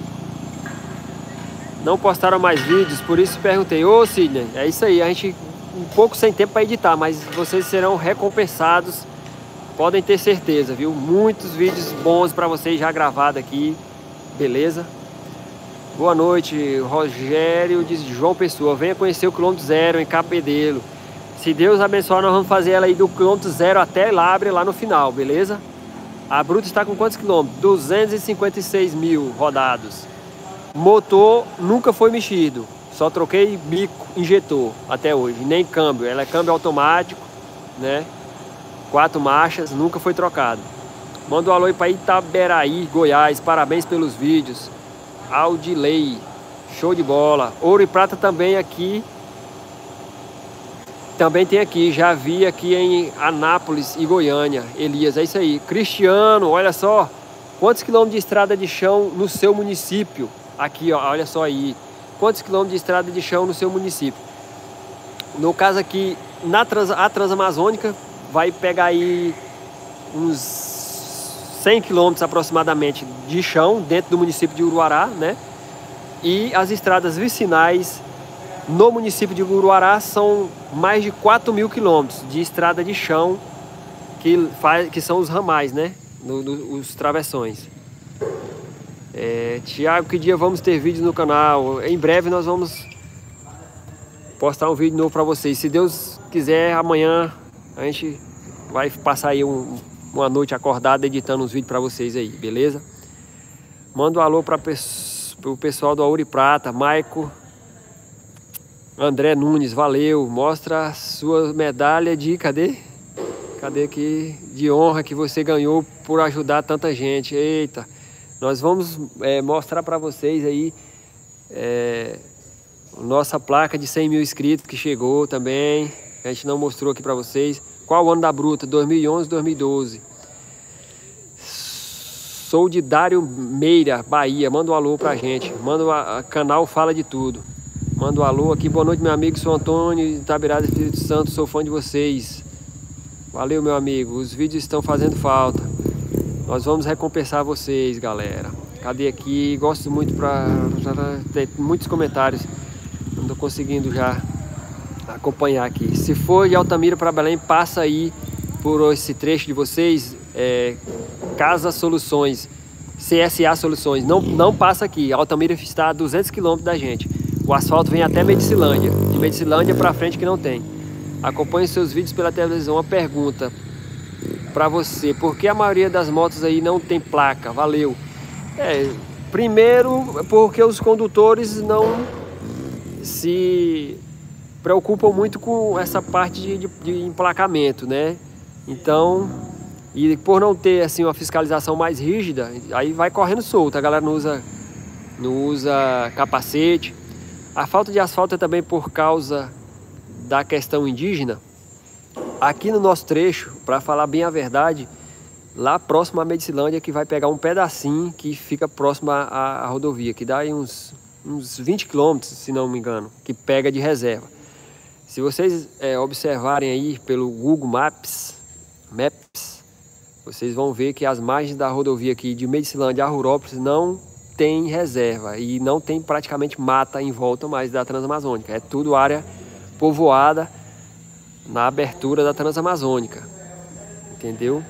Speaker 1: Não postaram mais vídeos, por isso perguntei. Ô Sidney, é isso aí, a gente um pouco sem tempo para editar, mas vocês serão recompensados, podem ter certeza, viu? Muitos vídeos bons para vocês já gravados aqui, beleza? Boa noite, Rogério de João Pessoa. Venha conhecer o quilômetro zero em Cabedelo. Se Deus abençoar, nós vamos fazer ela aí do quilômetro zero até Lábrea lá no final, beleza? A Bruta está com quantos quilômetros? duzentos e cinquenta e seis mil rodados. Motor nunca foi mexido. Só troquei bico, injetor até hoje. Nem câmbio. Ela é câmbio automático, né? Quatro marchas, nunca foi trocado. Manda um alô aí para Itaberaí, Goiás. Parabéns pelos vídeos. Audilei, show de bola. Ouro e Prata também aqui. Também tem aqui, já vi aqui em Anápolis e Goiânia. Elias, é isso aí. Cristiano, olha só. Quantos quilômetros de estrada de chão no seu município? Aqui, ó, olha só aí. Quantos quilômetros de estrada de chão no seu município? No caso aqui, na Trans, a Transamazônica, vai pegar aí uns cem quilômetros aproximadamente de chão dentro do município de Uruará, né? E as estradas vicinais no município de Uruará são mais de quatro mil quilômetros de estrada de chão que, faz, que são os ramais, né? No, no, os travessões. É, Tiago, que dia vamos ter vídeos no canal? Em breve nós vamos postar um vídeo novo para vocês. Se Deus quiser, amanhã a gente vai passar aí um uma noite acordada editando os vídeos para vocês aí, beleza? Manda um alô para o pessoal do Ouro e Prata, Maico, André Nunes, valeu. Mostra a sua medalha de, cadê? Cadê aqui? De honra que você ganhou por ajudar tanta gente. Eita, nós vamos é, mostrar para vocês aí é, nossa placa de cem mil inscritos que chegou também. A gente não mostrou aqui para vocês. Qual o ano da Bruta? dois mil e onze, dois mil e doze. Sou de Dário Meira, Bahia. Manda um alô pra gente. Manda o canal Fala de Tudo. Manda um alô aqui. Boa noite, meu amigo. Sou Antônio de Itabirá, Espírito Santo. Sou fã de vocês. Valeu, meu amigo. Os vídeos estão fazendo falta. Nós vamos recompensar vocês, galera. Cadê aqui? Gosto muito pra... Tem muitos comentários. Não tô conseguindo já acompanhar aqui. Se for de Altamira para Belém, passa aí por esse trecho de vocês, é, Casa Soluções, C S A Soluções, não, não passa aqui. Altamira está a duzentos quilômetros da gente. O asfalto vem até Medicilândia, de Medicilândia para frente que não tem. Acompanhe seus vídeos pela televisão. Uma pergunta para você: por que a maioria das motos aí não tem placa? Valeu. É, primeiro, porque os condutores não se preocupam muito com essa parte de, de, de emplacamento, né? Então, e por não ter assim uma fiscalização mais rígida, aí vai correndo solto. A galera não usa, não usa capacete. A falta de asfalto é também por causa da questão indígena. Aqui no nosso trecho, para falar bem a verdade, lá próximo à Medicilândia, que vai pegar um pedacinho que fica próximo à, à rodovia, que dá aí uns, uns vinte quilômetros, se não me engano, que pega de reserva. Se vocês é, observarem aí pelo Google Maps, Maps, vocês vão ver que as margens da rodovia aqui de Medicilândia a Rurópolis não tem reserva e não tem praticamente mata em volta mais da Transamazônica. É tudo área povoada na abertura da Transamazônica, entendeu?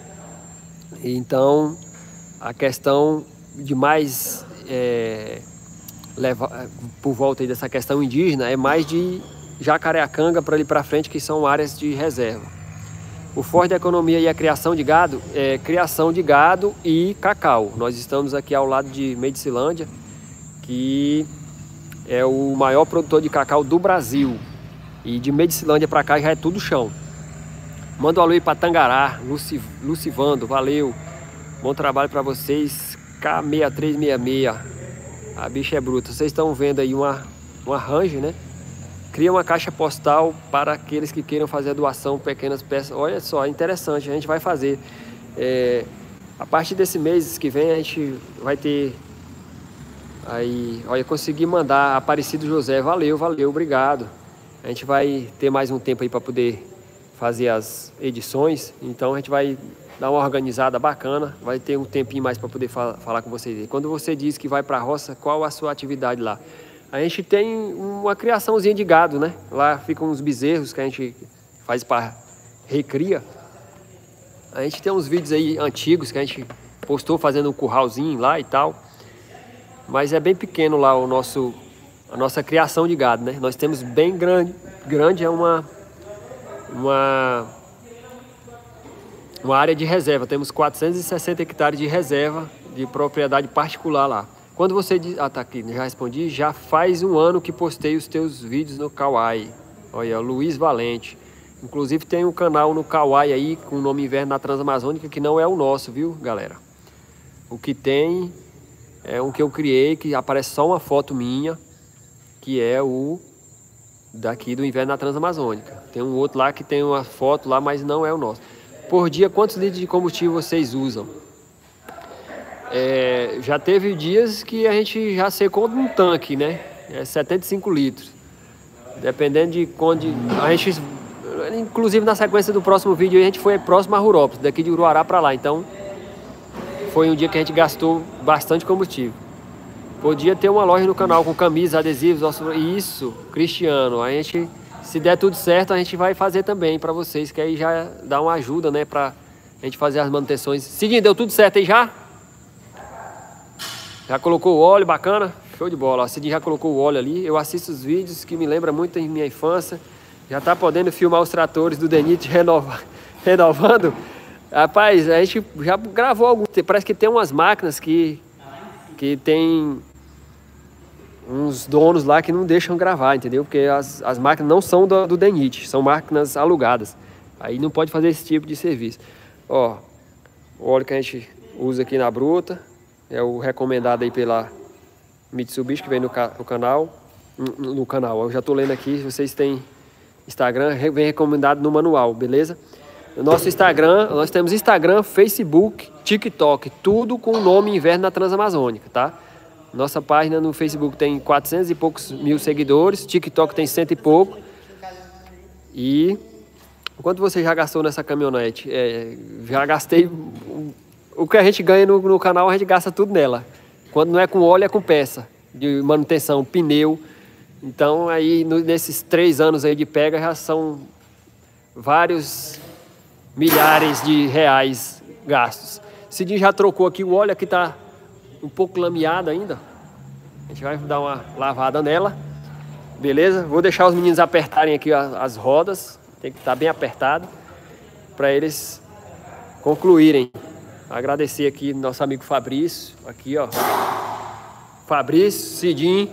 Speaker 1: Então, a questão de mais é, levar, por volta aí dessa questão indígena é mais de Jacareacanga para ali para frente, que são áreas de reserva. O forte da economia e a criação de gado é criação de gado e cacau. Nós estamos aqui ao lado de Medicilândia, que é o maior produtor de cacau do Brasil. E de Medicilândia para cá já é tudo chão. Manda um alô aí para Tangará, Luci, Lucivando, valeu. Bom trabalho para vocês. K seis três seis seis. A bicha é bruta. Vocês estão vendo aí uma, uma Ranger, né? Cria uma caixa postal para aqueles que queiram fazer a doação, pequenas peças. Olha só, interessante, a gente vai fazer. É, a partir desse mês que vem a gente vai ter... Aí, olha, consegui mandar Aparecido José, valeu, valeu, obrigado. A gente vai ter mais um tempo aí para poder fazer as edições, então a gente vai dar uma organizada bacana, vai ter um tempinho mais para poder fala, falar com vocês. Quando você diz que vai para a roça, qual a sua atividade lá? A gente tem uma criaçãozinha de gado, né? Lá ficam uns bezerros que a gente faz para recria. A gente tem uns vídeos aí antigos que a gente postou fazendo um curralzinho lá e tal. Mas é bem pequeno lá o nosso, a nossa criação de gado, né? Nós temos bem grande, grande é uma, uma, uma área de reserva. Temos quatrocentos e sessenta hectares de reserva de propriedade particular lá. Quando você diz... Ah, tá aqui, já respondi. Já faz um ano que postei os teus vídeos no Kawaii. Olha, Luiz Valente. Inclusive tem um canal no Kawaii aí com o nome Inverno na Transamazônica, que não é o nosso, viu, galera? O que tem é um que eu criei, que aparece só uma foto minha, que é o daqui do Inverno na Transamazônica. Tem um outro lá que tem uma foto lá, mas não é o nosso. Por dia, quantos litros de combustível vocês usam? É, já teve dias que a gente já secou um tanque, né? É setenta e cinco litros. Dependendo de quando... A gente, inclusive na sequência do próximo vídeo, a gente foi próximo a Rurópolis, daqui de Uruará para lá. Então, foi um dia que a gente gastou bastante combustível. Podia ter uma loja no canal com camisas, adesivos, isso, Cristiano. A gente, se der tudo certo, a gente vai fazer também para vocês, que aí já dá uma ajuda, né? Pra a gente fazer as manutenções. Seguinte, deu tudo certo aí já? Já colocou o óleo, bacana? Show de bola. O Cidinho já colocou o óleo ali. Eu assisto os vídeos que me lembram muito da minha infância. Já tá podendo filmar os tratores do Denit renova, renovando. Rapaz, a gente já gravou algum. Parece que tem umas máquinas que, que tem uns donos lá que não deixam gravar, entendeu? Porque as, as máquinas não são do, do Denit, são máquinas alugadas. Aí não pode fazer esse tipo de serviço. Ó, o óleo que a gente usa aqui na bruta. É o recomendado aí pela Mitsubishi, que vem no, ca no canal. No, no canal, eu já tô lendo aqui, vocês têm Instagram, vem recomendado no manual, beleza? No nosso Instagram, nós temos Instagram, Facebook, TikTok, tudo com o nome Inverno na Transamazônica, tá? Nossa página no Facebook tem quatrocentos e poucos mil seguidores, TikTok tem cento e pouco. E quanto você já gastou nessa caminhonete? É, já gastei... O que a gente ganha no, no canal, a gente gasta tudo nela. Quando não é com óleo, é com peça de manutenção, pneu. Então, aí, no, nesses três anos aí de pega, já são vários milhares de reais gastos. Cidinho já trocou aqui o óleo, aqui tá um pouco lameado ainda. A gente vai dar uma lavada nela. Beleza? Vou deixar os meninos apertarem aqui as, as rodas. Tem que estar bem apertado para eles concluírem. Agradecer aqui nosso amigo Fabrício, aqui ó, Fabrício, Cidinho,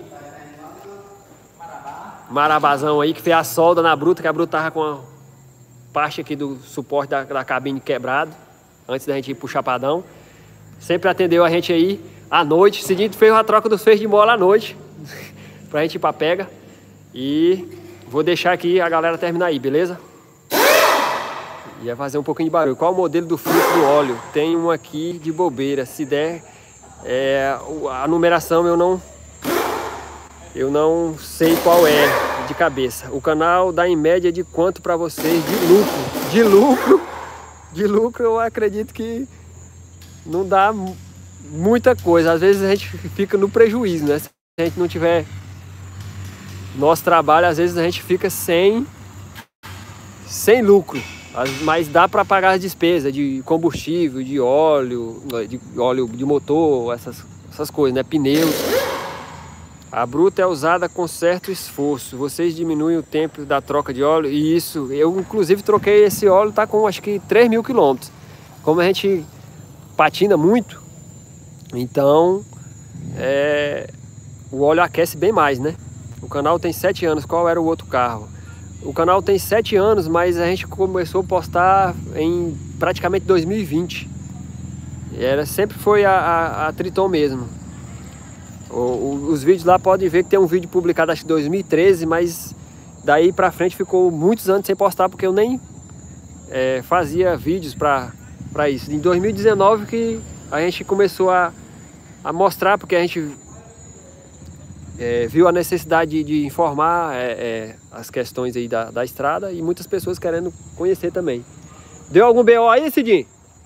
Speaker 1: Marabazão aí, que fez a solda na bruta, que a bruta tava com a parte aqui do suporte da, da cabine quebrado, antes da gente ir pro Chapadão. Sempre atendeu a gente aí à noite. Cidinho fez a troca dos feios de mola à noite, pra gente ir pra pega. E vou deixar aqui a galera terminar aí, beleza? Ia fazer um pouquinho de barulho. Qual o modelo do filtro do óleo? Tem um aqui de bobeira. Se der, é, a numeração eu não, eu não sei qual é de cabeça. O canal dá em média de quanto para vocês de lucro? De lucro? De lucro eu acredito que não dá muita coisa. Às vezes a gente fica no prejuízo, né? Se a gente não tiver nosso trabalho, às vezes a gente fica sem, sem lucro. Mas dá para pagar as despesas de combustível, de óleo, de óleo de motor, essas, essas coisas, né? Pneus. A bruta é usada com certo esforço. Vocês diminuem o tempo da troca de óleo. E isso, eu inclusive troquei esse óleo, tá com acho que três mil quilômetros. Como a gente patina muito, então é, o óleo aquece bem mais, né? O canal tem sete anos. Qual era o outro carro? O canal tem sete anos, mas a gente começou a postar em praticamente dois mil e vinte. E era, sempre foi a, a, a Triton mesmo. O, o, os vídeos lá podem ver que tem um vídeo publicado acho que em dois mil e treze, mas daí pra frente ficou muitos anos sem postar, porque eu nem é, fazia vídeos pra, pra isso. Em dois mil e dezenove que a gente começou a, a mostrar, porque a gente é, viu a necessidade de, de informar é, é, as questões aí da, da estrada e muitas pessoas querendo conhecer também. Deu algum B O aí, Cidinho?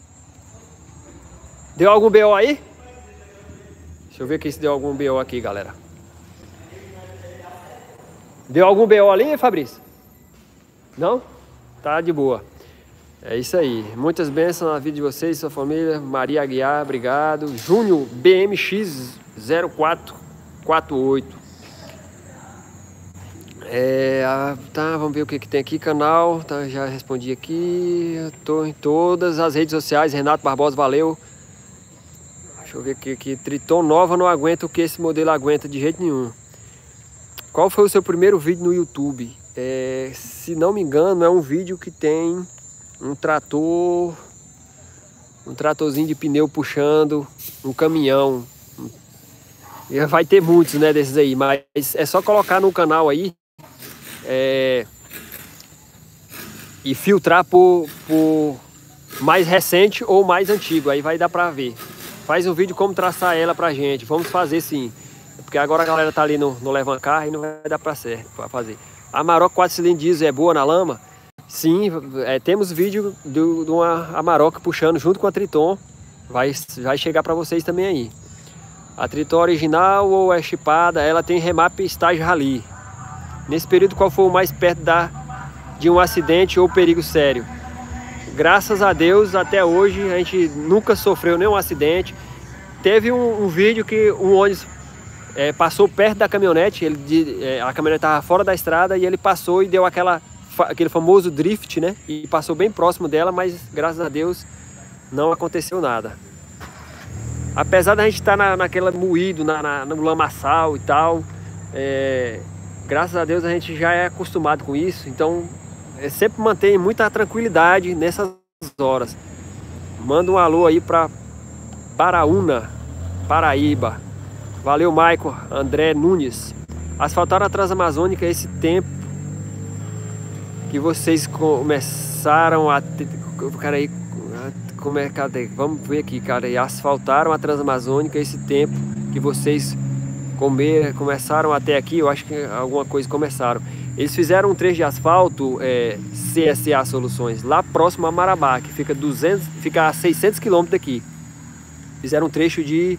Speaker 1: Deu algum B O aí? Deixa eu ver aqui se deu algum B O aqui, galera. Deu algum B O ali, Fabrício? Não? Tá de boa. É isso aí. Muitas bênçãos na vida de vocês e sua família. Maria Aguiar, obrigado. Júnior B M X zero quatro quatro oito. É, tá, vamos ver o que, que tem aqui. Canal, tá, já respondi aqui. Eu tô em todas as redes sociais. Renato Barbosa, valeu. Deixa eu ver aqui, aqui. Triton nova não aguenta o que esse modelo aguenta de jeito nenhum. Qual foi o seu primeiro vídeo no YouTube? É, se não me engano, é um vídeo que tem um trator, um tratorzinho de pneu puxando um caminhão. E vai ter muitos, né, desses aí, mas é só colocar no canal aí é, e filtrar por, por mais recente ou mais antigo, aí vai dar pra ver. Faz um vídeo como traçar ela pra gente, vamos fazer sim. Porque agora a galera tá ali no, no levancar e não vai dar pra, ser, pra fazer. A Amarok quatro cilindros diesel é boa na lama? Sim, é, temos vídeo do, de uma Amarok puxando junto com a Triton. Vai, vai chegar para vocês também aí. A Triton original ou é chipada, ela tem remap estágio rally. Nesse período, qual foi o mais perto da, de um acidente ou perigo sério? Graças a Deus, até hoje, a gente nunca sofreu nenhum acidente. Teve um, um vídeo que um ônibus é, passou perto da caminhonete, ele, de, é, a caminhonete estava fora da estrada e ele passou e deu aquela... aquele famoso drift, né? E passou bem próximo dela, mas graças a Deus não aconteceu nada. Apesar da gente estar na, naquela moído, na, na, no lamaçal e tal, é, graças a Deus a gente já é acostumado com isso, então é, sempre mantém muita tranquilidade nessas horas. Manda um alô aí para Baraúna, Paraíba. Valeu, Michael, André Nunes. Asfaltaram a Transamazônica esse tempo que vocês começaram a ter, cara aí, como é, cadê? Vamos ver aqui, cara, e asfaltaram a Transamazônica esse tempo que vocês comer, começaram até aqui, eu acho que alguma coisa começaram. Eles fizeram um trecho de asfalto é, C S A Soluções, lá próximo a Marabá, que fica, duzentos, fica a seiscentos quilômetros daqui. Fizeram um trecho de,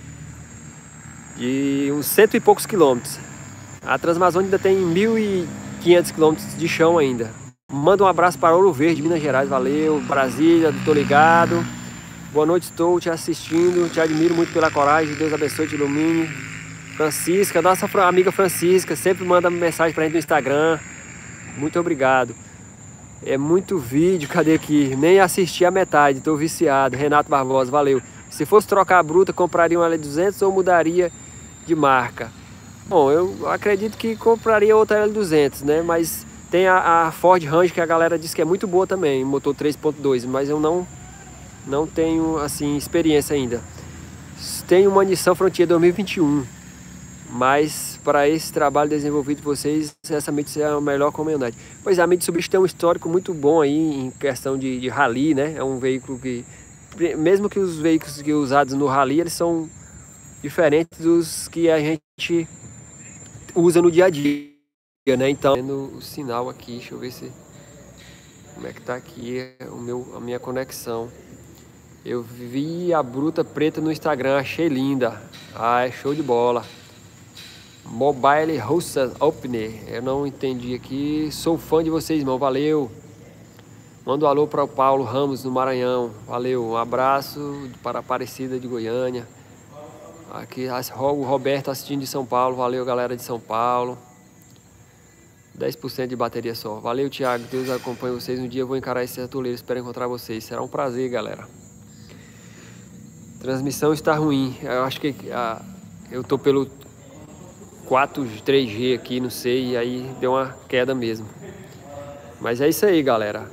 Speaker 1: de uns cento e poucos quilômetros. A Transamazônica ainda tem mil e quinhentos quilômetros de chão ainda. Manda um abraço para Ouro Verde, Minas Gerais, valeu. Brasília, tô ligado. Boa noite, estou te assistindo, te admiro muito pela coragem, Deus abençoe, te ilumine. Francisca, nossa amiga Francisca, sempre manda mensagem pra gente no Instagram. Muito obrigado. É muito vídeo, cadê aqui? Nem assisti a metade, tô viciado. Renato Barbosa, valeu. Se fosse trocar a bruta, compraria uma L duzentos ou mudaria de marca? Bom, eu acredito que compraria outra L duzentos, né? Mas tem a, a Ford Ranger que a galera diz que é muito boa também, motor três ponto dois, mas eu não, não tenho, assim, experiência ainda. Tenho uma Nissan Frontier dois mil e vinte e um, mas para esse trabalho desenvolvido por vocês, essa Mitsubishi é a melhor caminhonete. Pois é, a Mitsubishi tem um histórico muito bom aí em questão de, de rally, né? É um veículo que, mesmo que os veículos que usados no rally, eles são diferentes dos que a gente usa no dia a dia, né? Então, tendo o sinal aqui, deixa eu ver se como é que tá aqui o meu, a minha conexão. Eu vi a bruta preta no Instagram, achei linda. Ah, é show de bola. Mobile Russa Opener, eu não entendi aqui. Sou fã de vocês, irmão, valeu. Manda um alô para o Paulo Ramos no Maranhão, valeu. Um abraço para a Aparecida de Goiânia. Aqui o Roberto assistindo de São Paulo, valeu galera de São Paulo. dez por cento de bateria só. Valeu, Thiago, Deus acompanhe vocês. Um dia eu vou encarar esse atoleiro, espero encontrar vocês. Será um prazer, galera. Transmissão está ruim. Eu acho que ah, eu tô pelo quatro, três G aqui, não sei, e aí deu uma queda mesmo. Mas é isso aí, galera.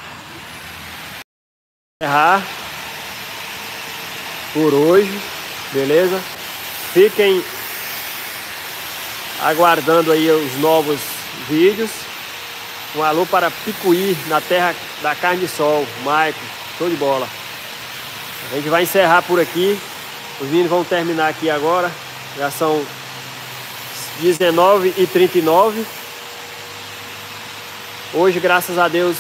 Speaker 1: Encerrar por hoje, beleza? Fiquem aguardando aí os novos vídeos. Um alô para Picuí, na terra da carne de sol. Maico, show de bola. A gente vai encerrar por aqui. Os meninos vão terminar aqui agora. Já são dezenove e trinta e nove. Hoje, graças a Deus,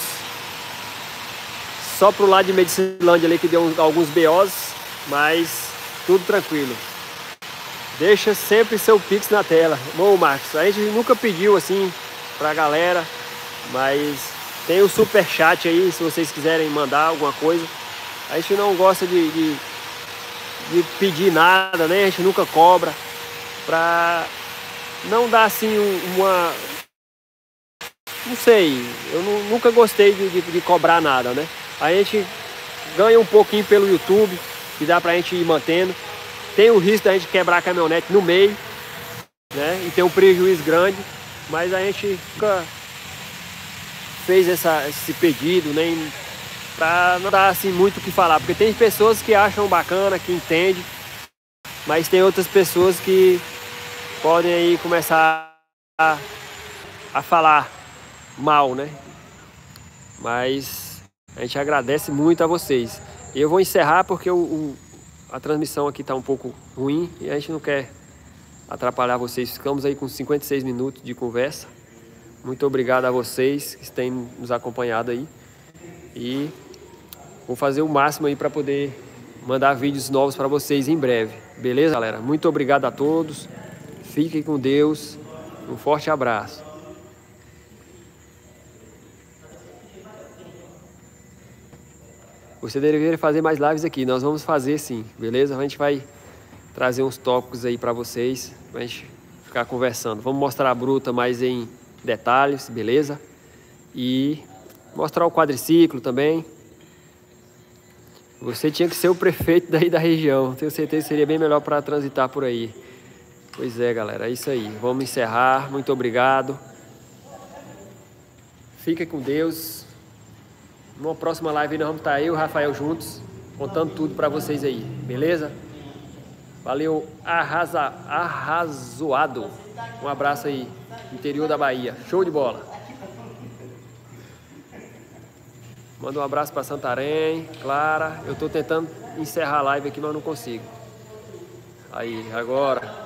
Speaker 1: só pro lado de Medicilândia ali que deu alguns B Os, mas tudo tranquilo. Deixa sempre seu Pix na tela. Bom, Marcos, a gente nunca pediu assim pra galera, mas tem o superchat aí, se vocês quiserem mandar alguma coisa. A gente não gosta de, de, de pedir nada, né? A gente nunca cobra, pra não dar assim uma... Não sei, eu não, nunca gostei de, de, de cobrar nada, né? A gente ganha um pouquinho pelo YouTube, que dá pra gente ir mantendo. Tem o risco da gente quebrar a caminhonete no meio, né? E tem um prejuízo grande, mas a gente nunca fez essa, esse pedido, nem pra não dar assim muito o que falar, porque tem pessoas que acham bacana, que entendem, mas tem outras pessoas que podem aí começar a, a falar mal, né? Mas a gente agradece muito a vocês. E eu vou encerrar porque o, o a transmissão aqui está um pouco ruim e a gente não quer atrapalhar vocês. Ficamos aí com cinquenta e seis minutos de conversa. Muito obrigado a vocês que têm nos acompanhado aí. E vou fazer o máximo aí para poder mandar vídeos novos para vocês em breve. Beleza, galera? Muito obrigado a todos. Fiquem com Deus. Um forte abraço. Você deveria fazer mais lives aqui. Nós vamos fazer sim, beleza? A gente vai trazer uns tópicos aí para vocês, pra gente ficar conversando. Vamos mostrar a bruta mais em detalhes, beleza? E mostrar o quadriciclo também. Você tinha que ser o prefeito daí da região. Tenho certeza que seria bem melhor para transitar por aí. Pois é, galera, é isso aí. Vamos encerrar. Muito obrigado. Fica com Deus. Numa próxima live nós vamos estar eu e o Rafael juntos, contando tudo para vocês aí, beleza? Valeu, arrasa, arrazoado. Um abraço aí, interior da Bahia. Show de bola. Manda um abraço para Santarém, Clara. Eu tô tentando encerrar a live aqui, mas não consigo. Aí, agora.